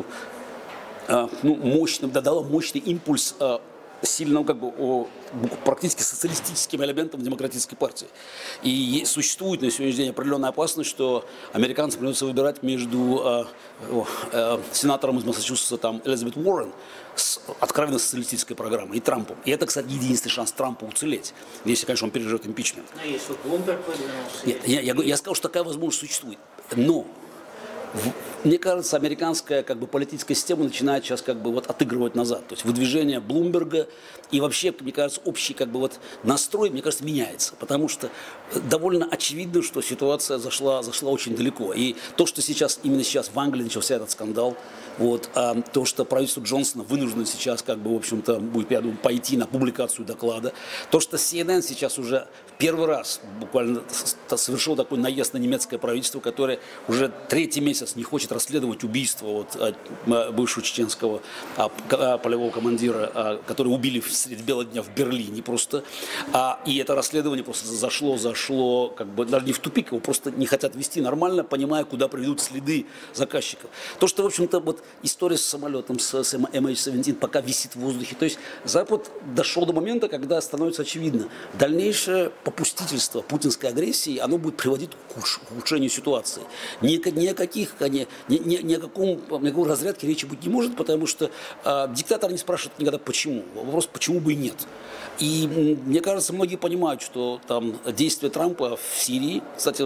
э, ну, мощным, да, дала мощный импульс э, сильным, как бы, о, практически социалистическим элементом демократической партии. И существует на сегодняшний день определенная опасность, что американцам придется выбирать между э, э, сенатором из Массачусетса там, Элизабет Уоррен с откровенно социалистической программой и Трампом. И это, кстати, единственный шанс Трампа уцелеть, если, конечно, он переживет импичмент. А если Блумберг выдвинулся? Нет, я, я, я сказал, что такая возможность существует. Но мне кажется, американская как бы, политическая система начинает сейчас как бы, вот, отыгрывать назад. То есть выдвижение Блумберга и вообще, мне кажется, общий как бы, вот, настрой, мне кажется, меняется. Потому что довольно очевидно, что ситуация зашла, зашла очень далеко. И то, что сейчас, именно сейчас в Англии начался этот скандал, вот, а, то, что правительство Джонсона вынуждено сейчас, как бы, в общем-то, будет, я думаю, пойти на публикацию доклада, то, что си эн эн сейчас уже первый раз буквально совершил такой наезд на немецкое правительство, которое уже третий месяц не хочет расследовать убийство вот, бывшего чеченского полевого командира, который убили среди бела дня в Берлине просто. И это расследование просто зашло, зашло, как бы даже не в тупик, его просто не хотят вести нормально, понимая, куда приведут следы заказчиков. То, что, в общем-то, вот история с самолетом, с эм эйч семнадцать пока висит в воздухе. То есть Запад дошел до момента, когда становится очевидно, дальнейшее попустительство путинской агрессии, оно будет приводить к ухудшению ситуации. Ни, ни о каких, ни, ни, ни о каком, ни о какой разрядке речи быть не может, потому что э, диктатор не спрашивает никогда почему. Вопрос, почему бы и нет. И мне кажется, многие понимают, что там действия Трампа в Сирии, кстати,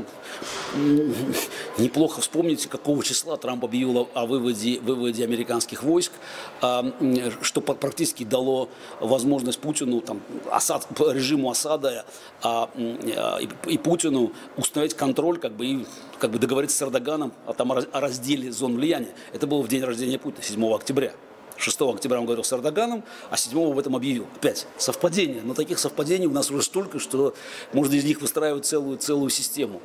неплохо вспомнить, какого числа Трамп объявил о выводе, выводе американских войск, что практически дало возможность Путину, там, Асад, режиму Асада а, и, и Путину установить контроль, как бы, и как бы договориться с Эрдоганом о, там, о разделе зон влияния. Это было в день рождения Путина, седьмого октября. шестого октября он говорил с Эрдоганом, а седьмого об этом объявил. Опять совпадение. Но таких совпадений у нас уже столько, что можно из них выстраивать целую, целую систему.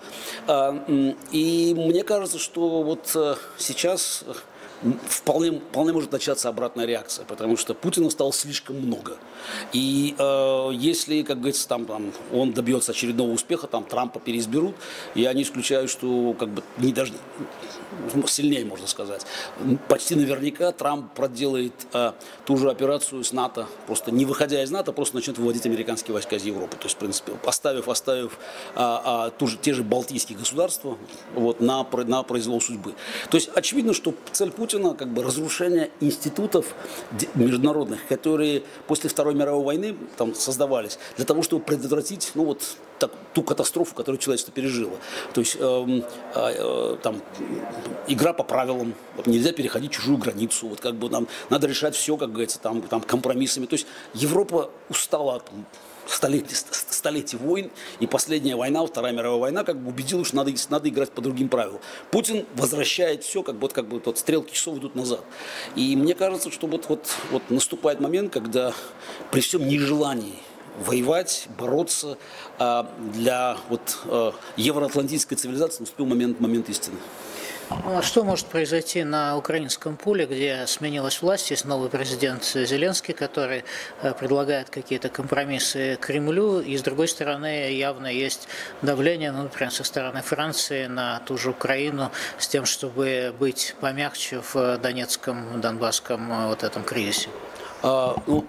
И мне кажется, что вот сейчас вполне, вполне может начаться обратная реакция, потому что Путина стало слишком много. И э, если, как говорится, там, там, он добьется очередного успеха, там Трампа переизберут, я не исключаю, что как бы не даже сильнее, можно сказать. Почти наверняка Трамп проделает э, ту же операцию с НАТО, просто не выходя из НАТО, просто начнет выводить американские войска из Европы. То есть, в принципе, оставив, оставив а, а, ту же, те же балтийские государства вот, на, на произвол судьбы. То есть, очевидно, что цель Путина как бы разрушение институтов международных, которые после Второй мировой войны там создавались для того, чтобы предотвратить, ну вот, так, ту катастрофу, которую человечество пережило. То есть э, э, там, игра по правилам, нельзя переходить чужую границу, вот, как бы, нам надо решать все, как говорится, там, там, компромиссами. То есть Европа устала от столетий, столетий войн, и последняя война, Вторая мировая война, как бы убедила, что надо, надо играть по другим правилам. Путин возвращает все, как бы, вот, как бы вот, стрелки часов идут назад. И мне кажется, что вот, вот, вот наступает момент, когда при всем нежелании воевать, бороться а, для вот, а, евроатлантической цивилизации наступил момент, момент истины. Ну, а что может произойти на украинском поле, где сменилась власть, есть новый президент Зеленский, который предлагает какие-то компромиссы Кремлю, и с другой стороны явно есть давление, ну, например, со стороны Франции на ту же Украину с тем, чтобы быть помягче в Донецком, Донбасском вот этом кризисе? А, ну,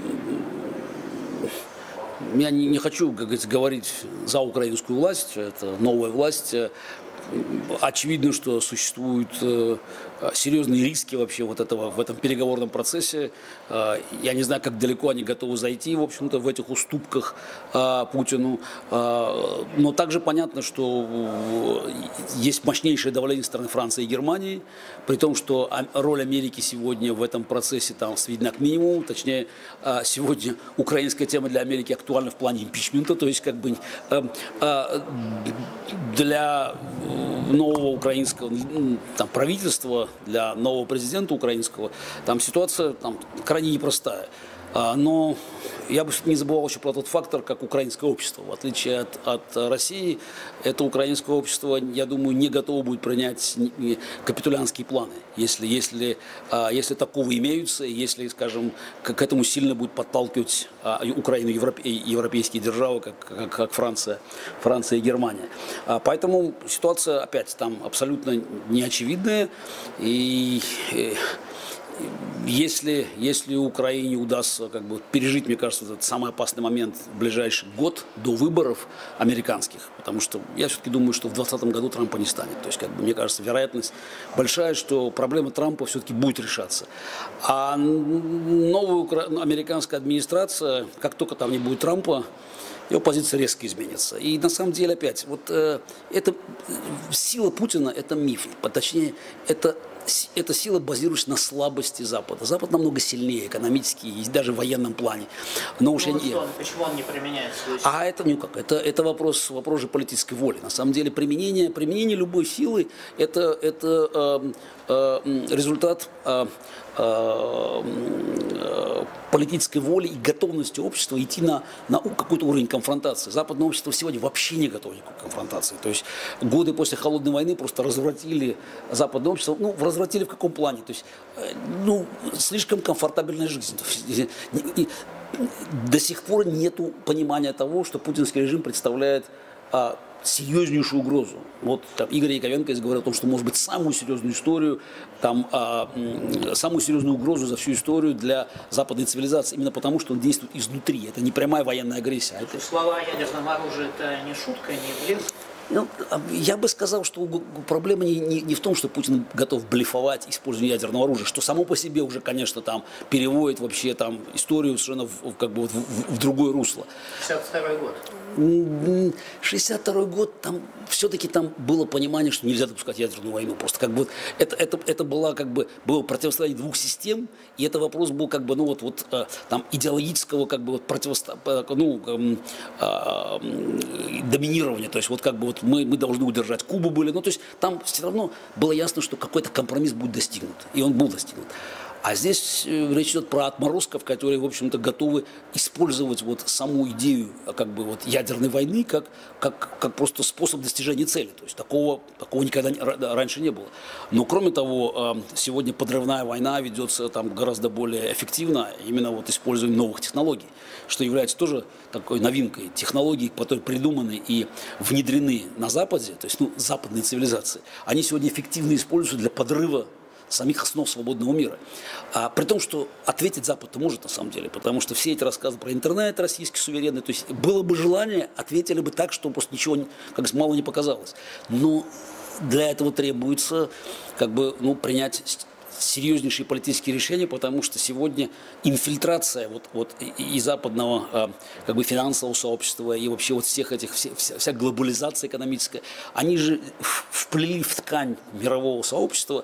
я не, не хочу, как говорится, говорить за украинскую власть, это новая власть. Очевидно, что существуют э, серьезные риски вообще вот этого, в этом переговорном процессе. Э, я не знаю, как далеко они готовы зайти, в общем-то, в этих уступках э, Путину. Э, но также понятно, что есть мощнейшее давление со стороны Франции и Германии, при том, что роль Америки сегодня в этом процессе там сведена к минимуму. Точнее, э, сегодня украинская тема для Америки актуальна в плане импичмента, то есть как бы э, э, для нового украинского там, правительства, для нового президента украинского, там ситуация там, крайне непростая. Но я бы не забывал еще про тот фактор, как украинское общество. В отличие от, от России, это украинское общество, я думаю, не готово будет принять капитулянские планы. Если, если, если таковые имеются, если, скажем, к этому сильно будет подталкивать Украину европейские державы, как, как, как Франция, Франция и Германия. Поэтому ситуация, опять, там абсолютно неочевидная. И Если, если Украине удастся как бы, пережить, мне кажется, этот самый опасный момент в ближайший год до выборов американских, потому что я все-таки думаю, что в двадцатом году Трампа не станет. То есть, как бы, мне кажется, вероятность большая, что проблема Трампа все-таки будет решаться. А новая укра... американская администрация, как только там не будет Трампа, его позиция резко изменится. И на самом деле, опять, вот э, это сила Путина – это миф, точнее, это Эта сила базируется на слабости Запада. Запад намного сильнее экономически и даже в военном плане. Но уж ну, я не... он, почему он не применяет свою силу? А это, ну как, это, это вопрос, вопрос же политической воли. На самом деле применение, применение любой силы – это, это э, э, результат э, э, политической воли и готовности общества идти на, на какой-то уровень конфронтации. Западное общество сегодня вообще не готово к конфронтации. То есть годы после Холодной войны просто развратили западное общество. Ну, развратили в каком плане? То есть, ну, слишком комфортабельная жизнь. До сих пор нет понимания того, что путинский режим представляет а, серьезнейшую угрозу. Вот там, Игорь Яковенко говорил о том, что может быть самую серьезную историю, там, а, самую серьезную угрозу за всю историю для западной цивилизации, именно потому, что он действует изнутри. Это не прямая военная агрессия. Это... Слова о ядерном оружии – это не шутка, не блеф. Ну, я бы сказал, что проблема не, не, не в том, что Путин готов блефовать, используя ядерное оружие, что само по себе уже, конечно, там переводит вообще там историю совершенно в, как бы, в, в, в другое русло. шестьдесят второй год. шестьдесят второй год, там все-таки там было понимание, что нельзя допускать ядерную войну. Просто как бы это, это, это было как бы было противостояние двух систем, и это вопрос был как бы, ну вот, вот там идеологического как бы вот противостояния, ну, э, э, доминирования. То есть вот как бы вот мы, мы должны удержать Кубу были. Ну, то есть там все равно было ясно, что какой-то компромисс будет достигнут. И он был достигнут. А здесь речь идет про отморозков, которые, в общем-то, готовы использовать вот саму идею как бы, вот, ядерной войны как, как, как просто способ достижения цели. То есть такого, такого никогда не, раньше не было. Но, кроме того, сегодня подрывная война ведется там гораздо более эффективно, именно вот использованием новых технологий, что является тоже такой новинкой. Технологии, которые придуманы и внедрены на Западе, то есть ну, западные цивилизации, они сегодня эффективно используются для подрыва самих основ свободного мира. А, при том, что ответить Запад-то может на самом деле, потому что все эти рассказы про интернет российский суверенный, то есть было бы желание, ответили бы так, что просто ничего как мало не показалось. Но для этого требуется как бы, ну, принять серьезнейшие политические решения, потому что сегодня инфильтрация вот, вот и, и западного как бы финансового сообщества, и вообще вот всех этих, вся, вся глобализация экономическая, они же вплели в ткань мирового сообщества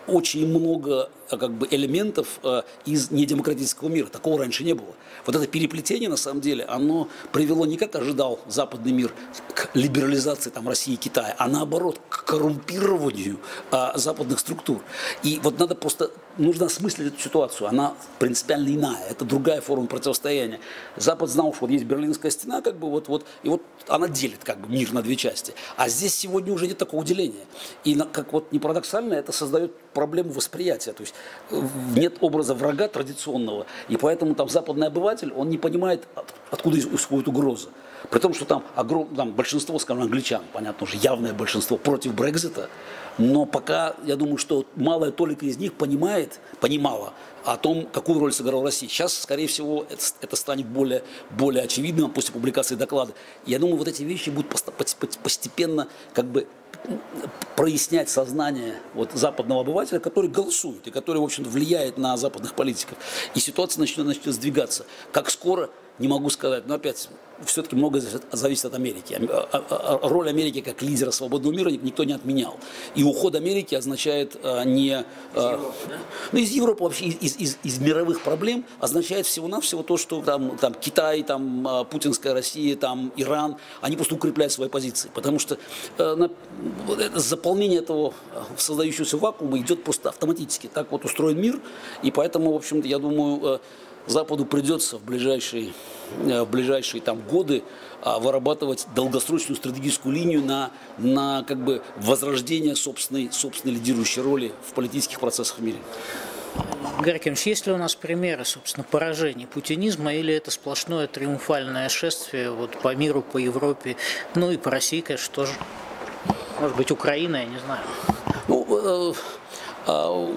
очень много как бы элементов из недемократического мира. Такого раньше не было. Вот это переплетение, на самом деле, оно привело не как ожидал западный мир к либерализации там, России и Китая, а наоборот к коррумпированию а, западных структур. И вот надо просто, нужно осмыслить эту ситуацию. Она принципиально иная. Это другая форма противостояния. Запад знал, что вот есть Берлинская стена, как бы вот, вот, и вот она делит как бы мир на две части. А здесь сегодня уже нет такого деления. И как вот не парадоксально, это создает проблему восприятия. То есть нет образа врага традиционного. И поэтому там западный обыватель, он не понимает, от, откуда исходит угроза. При том, что там, огром, там большинство, скажем, англичан, понятно, уже явное большинство против Брексита, но пока, я думаю, что малая толика из них понимает, понимала о том, какую роль сыграла Россия. Сейчас, скорее всего, это, это станет более, более очевидным после публикации доклада. Я думаю, вот эти вещи будут постепенно как бы прояснять сознание вот, западного обывателя, который голосует и который, в общем-то, влияет на западных политиков. И ситуация начнет, начнет сдвигаться. Как скоро, не могу сказать, но опять, все-таки многое зависит от Америки. Роль Америки как лидера свободного мира никто не отменял. И уход Америки означает не... Из Европы, да? Ну, из Европы вообще, из, из, из мировых проблем означает всего-навсего то, что там, там Китай, там, путинская Россия, там, Иран, они просто укрепляют свои позиции. Потому что на, заполнение этого создающегося вакуума идет просто автоматически. Так вот устроен мир. И поэтому, в общем-то, я думаю... Западу придется в ближайшие, в ближайшие там, годы а, вырабатывать долгосрочную стратегическую линию на, на как бы, возрождение собственной, собственной лидирующей роли в политических процессах в мире. Гарри Кимович, есть ли у нас примеры, собственно, поражения путинизма, или это сплошное триумфальное шествие вот, по миру, по Европе, ну и по России, конечно, тоже? Может быть, Украина, я не знаю. Ну, э, э,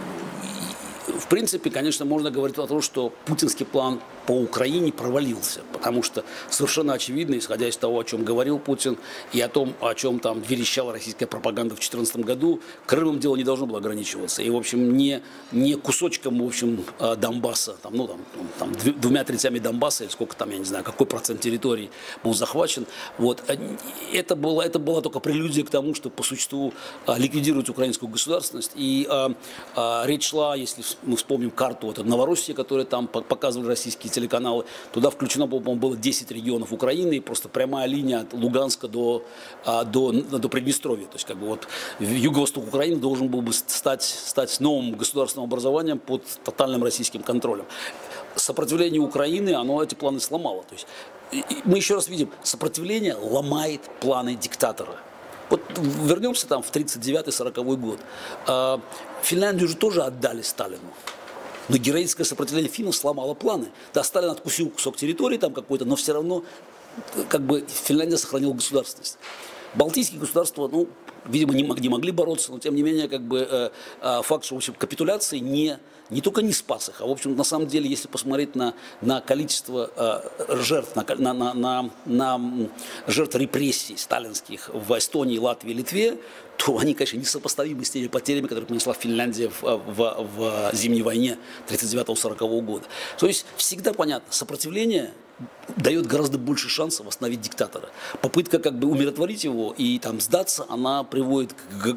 в принципе, конечно, можно говорить о том, что путинский план по Украине провалился, потому что совершенно очевидно, исходя из того, о чем говорил Путин, и о том, о чем там верещала российская пропаганда в две тысячи четырнадцатом году, Крымом дело не должно было ограничиваться. И, в общем, не, не кусочком, в общем, Донбасса, там, ну, там, там, двумя третями Донбасса, или сколько там, я не знаю, какой процент территории был захвачен. Вот. Это, было, это была только прелюдия к тому, что по существу ликвидировать украинскую государственность. И а, а, речь шла, если мы вспомним карту вот, Новороссии, которую там показывали российские телеканалы, туда включено, по-моему, было десять регионов Украины, и просто прямая линия от Луганска до, до, до Приднестровья. То есть, как бы вот юго-восток Украины должен был бы стать, стать новым государственным образованием под тотальным российским контролем. Сопротивление Украины, оно эти планы сломало. То есть, мы еще раз видим, сопротивление ломает планы диктатора. Вот вернемся там в тридцать девятый — сороковой год. Финляндию же тоже отдали Сталину. Но героическое сопротивление финнов сломало планы. Да, Сталин откусил кусок территории там какой-то, но все равно как бы Финляндия сохранила государственность. Балтийские государства, ну, видимо, не могли, не могли бороться, но тем не менее, как бы э, э, факт, что в общем, капитуляции не, не только не спас их, а в общем, на самом деле, если посмотреть на, на количество э, жертв, на, на, на, на жертв репрессий сталинских в Эстонии, Латвии, Литве, то они, конечно, несопоставимы с теми потерями, которые понесла Финляндия в, в, в зимней войне тридцать девятого — сорокового года. То есть всегда понятно, сопротивление дает гораздо больше шансов остановить диктатора. Попытка как бы умиротворить его и там сдаться, она приводит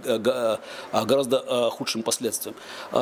к гораздо худшим последствиям.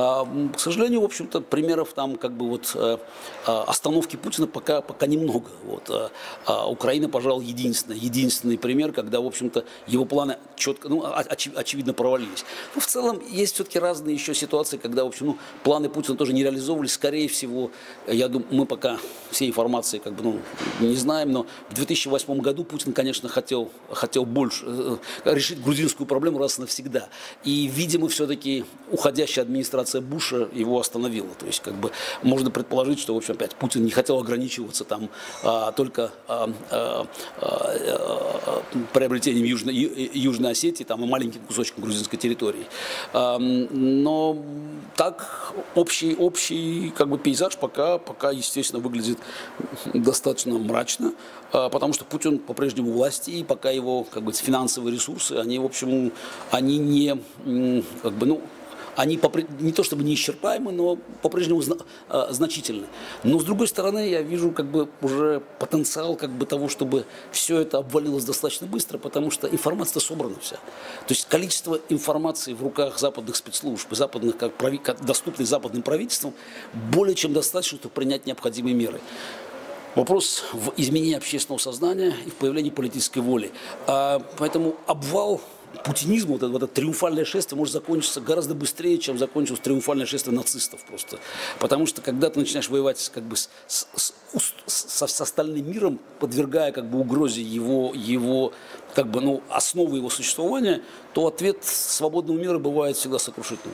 К сожалению, в общем-то, примеров там как бы вот остановки Путина пока, пока немного. Вот. Украина, пожалуй, единственный, единственный пример, когда, в общем-то, его планы четко, ну, оч, очевидно провалились. Но в целом есть все-таки разные еще ситуации, когда, в общем, ну, планы Путина тоже не реализовывались. Скорее всего, я думаю, мы пока всей информации как бы, ну, не знаем, но в две тысячи восьмом году Путин, конечно, хотел, хотел больше э, решить грузинскую проблему раз и навсегда. И, видимо, все-таки уходящая администрация Буша его остановила. То есть, как бы, можно предположить, что, в общем, опять Путин не хотел ограничиваться там а, только а, а, а, приобретением Южной, Южной Осетии там, и маленьким кусочком грузинской территории. А, но так общий, общий как бы, пейзаж пока, пока, естественно, выглядит достаточно мрачно, потому что Путин по-прежнему у власти, и пока его как бы, финансовые ресурсы, они, в общем, они не, как бы, ну, они не то чтобы неисчерпаемы, но по-прежнему значительны. Но с другой стороны, я вижу как бы уже потенциал как бы того, чтобы все это обвалилось достаточно быстро, потому что информация собрана вся. То есть количество информации в руках западных спецслужб, западных, как, как доступной западным правительством, более чем достаточно, чтобы принять необходимые меры. Вопрос в изменении общественного сознания и в появлении политической воли. А, поэтому обвал путинизма, вот это, вот это триумфальное шествие может закончиться гораздо быстрее, чем закончилось триумфальное шествие нацистов просто. Потому что когда ты начинаешь воевать как бы с, с, с, с, с остальным миром, подвергая как бы угрозе его, его как бы, ну, основы его существования, то ответ свободного мира бывает всегда сокрушительным.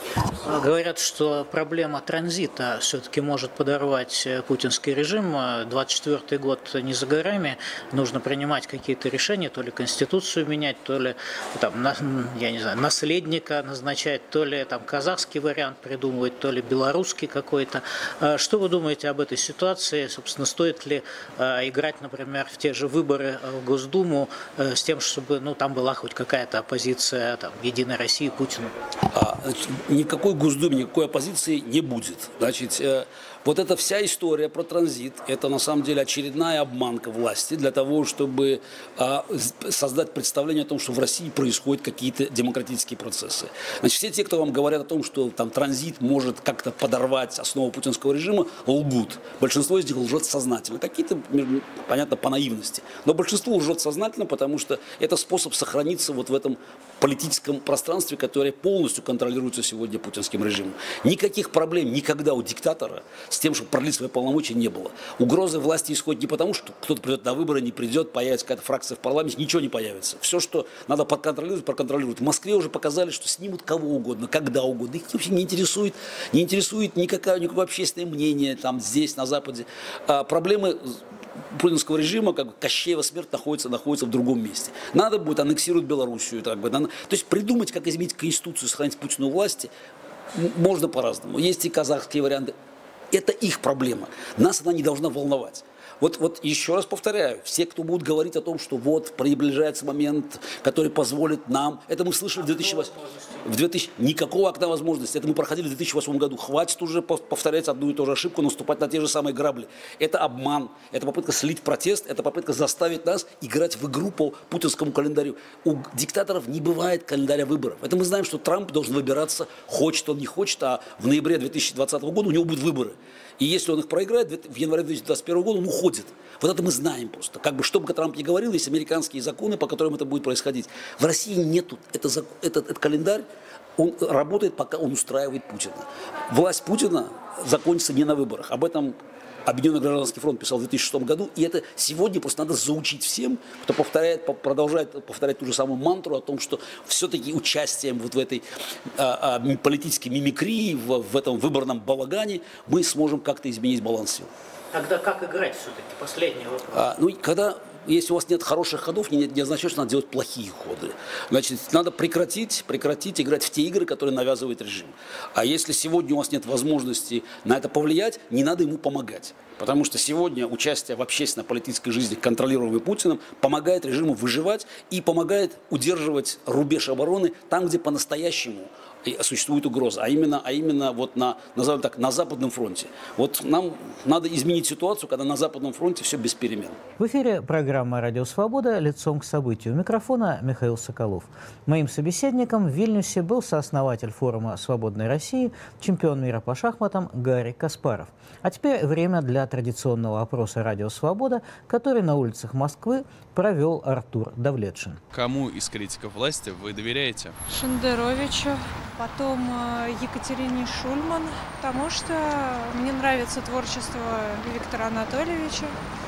Говорят, что проблема транзита все-таки может подорвать путинский режим. двадцать четвёртый год не за горами. Нужно принимать какие-то решения, то ли конституцию менять, то ли там, я не знаю, наследника назначать, то ли там казахский вариант придумывать, то ли белорусский какой-то. Что вы думаете об этой ситуации? Собственно, стоит ли играть, например, в те же выборы в Госдуму с тем, чтобы ну, там была хоть какая-то оппозиция там, Единой России Путину? А, никакой Госдуме, никакой оппозиции не будет. Значит, э, вот эта вся история про транзит, это на самом деле очередная обманка власти для того, чтобы э, создать представление о том, что в России происходят какие-то демократические процессы. Значит, все те, кто вам говорят о том, что там транзит может как-то подорвать основу путинского режима, лгут. Большинство из них лжет сознательно. Какие-то, понятно, по наивности. Но большинство лжет сознательно, потому что это способ сохраниться вот в этом политическом пространстве, которое полностью контролируется сегодня путинским режимом. Никаких проблем никогда у диктатора с тем, чтобы продлить свои полномочия, не было. Угрозы власти исходят не потому, что кто-то придет на выборы, не придет, появится какая-то фракция в парламенте, ничего не появится. Все, что надо подконтролировать, проконтролируют. В Москве уже показали, что снимут кого угодно, когда угодно. Их вообще не интересует, не интересует никакое, никакое общественное мнение там, здесь, на Западе. А проблемы путинского режима, как бы Кощеева смерть находится, находится в другом месте. Надо будет аннексировать Белоруссию. Так бы, надо, то есть придумать, как изменить Конституцию, сохранить Путину власти, можно по-разному. Есть и казахские варианты. Это их проблема. Нас она не должна волновать. Вот, вот еще раз повторяю, все, кто будут говорить о том, что вот приближается момент, который позволит нам, это мы слышали в две тысячи восьмом в две тысячи никакого окна возможности, это мы проходили в две тысячи восьмом году. Хватит уже повторять одну и ту же ошибку, наступать на те же самые грабли. Это обман, это попытка слить протест, это попытка заставить нас играть в игру по путинскому календарю. У диктаторов не бывает календаря выборов. Это мы знаем, что Трамп должен выбираться, хочет он, не хочет, а в ноябре две тысячи двадцатого года у него будут выборы. И если он их проиграет, в январе две тысячи двадцать первого года он уходит. Вот это мы знаем просто. Как бы, что бы Трамп ни говорил, есть американские законы, по которым это будет происходить. В России нету. Это, этот, этот календарь, он работает, пока он устраивает Путина. Власть Путина закончится не на выборах. Об этом Объединенный гражданский фронт писал в две тысячи шестом году. И это сегодня просто надо заучить всем, кто повторяет, продолжает повторять ту же самую мантру о том, что все-таки участием вот в этой а, а, политической мимикрии, в, в этом выборном балагане мы сможем как-то изменить баланс сил. Тогда как играть все-таки? Последний вопрос. А, ну, когда, если у вас нет хороших ходов, не, не означает, что надо делать плохие ходы. Значит, надо прекратить, прекратить играть в те игры, которые навязывает режим. А если сегодня у вас нет возможности на это повлиять, не надо ему помогать. Потому что сегодня участие в общественно-политической жизни, контролируемой Путиным, помогает режиму выживать и помогает удерживать рубеж обороны там, где по-настоящему существует угроза, а именно, а именно вот на, назовем так, на Западном фронте. Вот нам надо изменить ситуацию, когда на Западном фронте все без перемен. В эфире программа «Радио Свобода. Лицом к событию». У микрофона Михаил Соколов. Моим собеседником в Вильнюсе был сооснователь форума «Свободной России», чемпион мира по шахматам Гарри Каспаров. А теперь время для традиционного опроса «Радио Свобода», который на улицах Москвы провел Артур Давлетшин. Кому из критиков власти вы доверяете? Шендеровичу, потом Екатерине Шульман, потому что мне нравится творчество Виктора Анатольевича,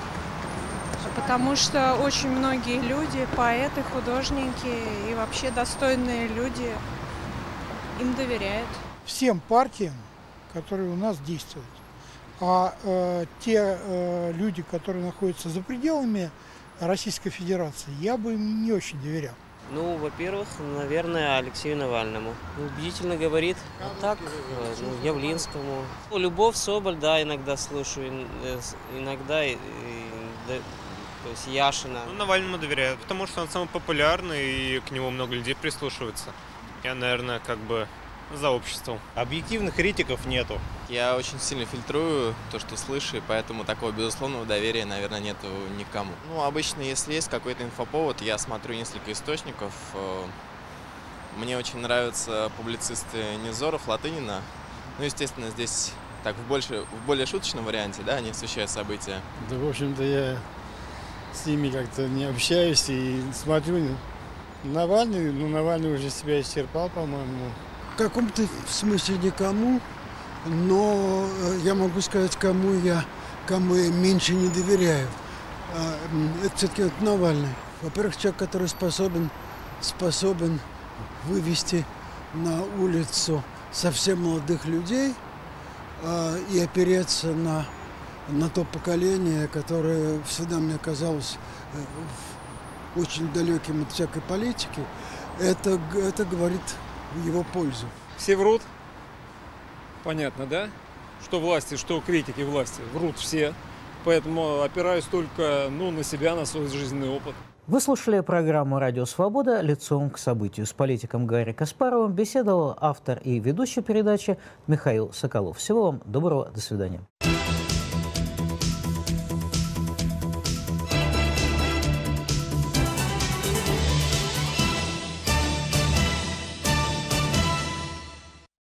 потому что очень многие люди, поэты, художники и вообще достойные люди им доверяют. Всем партиям, которые у нас действуют. А э, те э, люди, которые находятся за пределами Российской Федерации, я бы им не очень доверял. Ну, во-первых, наверное, Алексею Навальному. Убедительно говорит. А так, ну, Явлинскому. Любовь, Соболь, да, иногда слушаю, иногда, и, и, да, то есть Яшина. Ну, Навальному доверяю, потому что он самый популярный, и к нему много людей прислушиваются. Я, наверное, как бы за обществом. Объективных критиков нету. Я очень сильно фильтрую то, что слышу, и поэтому такого безусловного доверия, наверное, нету никому. Ну, обычно, если есть какой-то инфоповод, я смотрю несколько источников. Мне очень нравятся публицисты Невзоров, Латынина. Ну, естественно, здесь так в, больше, в более шуточном варианте, да, они освещают события. Да, в общем-то, я с ними как-то не общаюсь и смотрю. Навальный, ну, Навальный уже себя исчерпал, по-моему. В каком-то смысле никому, но я могу сказать, кому я, кому я меньше не доверяю. Это все-таки вот Навальный. Во-первых, человек, который способен, способен вывести на улицу совсем молодых людей э, и опереться на, на то поколение, которое всегда мне казалось э, очень далеким от всякой политики, это, это говорит в его пользу. Все врут, понятно, да? Что власти, что критики власти, врут все. Поэтому опираюсь только ну, на себя, на свой жизненный опыт. Вы слушали программу «Радио Свобода. Лицом к событию». С политиком Гарри Каспаровым беседовал автор и ведущий передачи Михаил Соколов. Всего вам доброго, до свидания.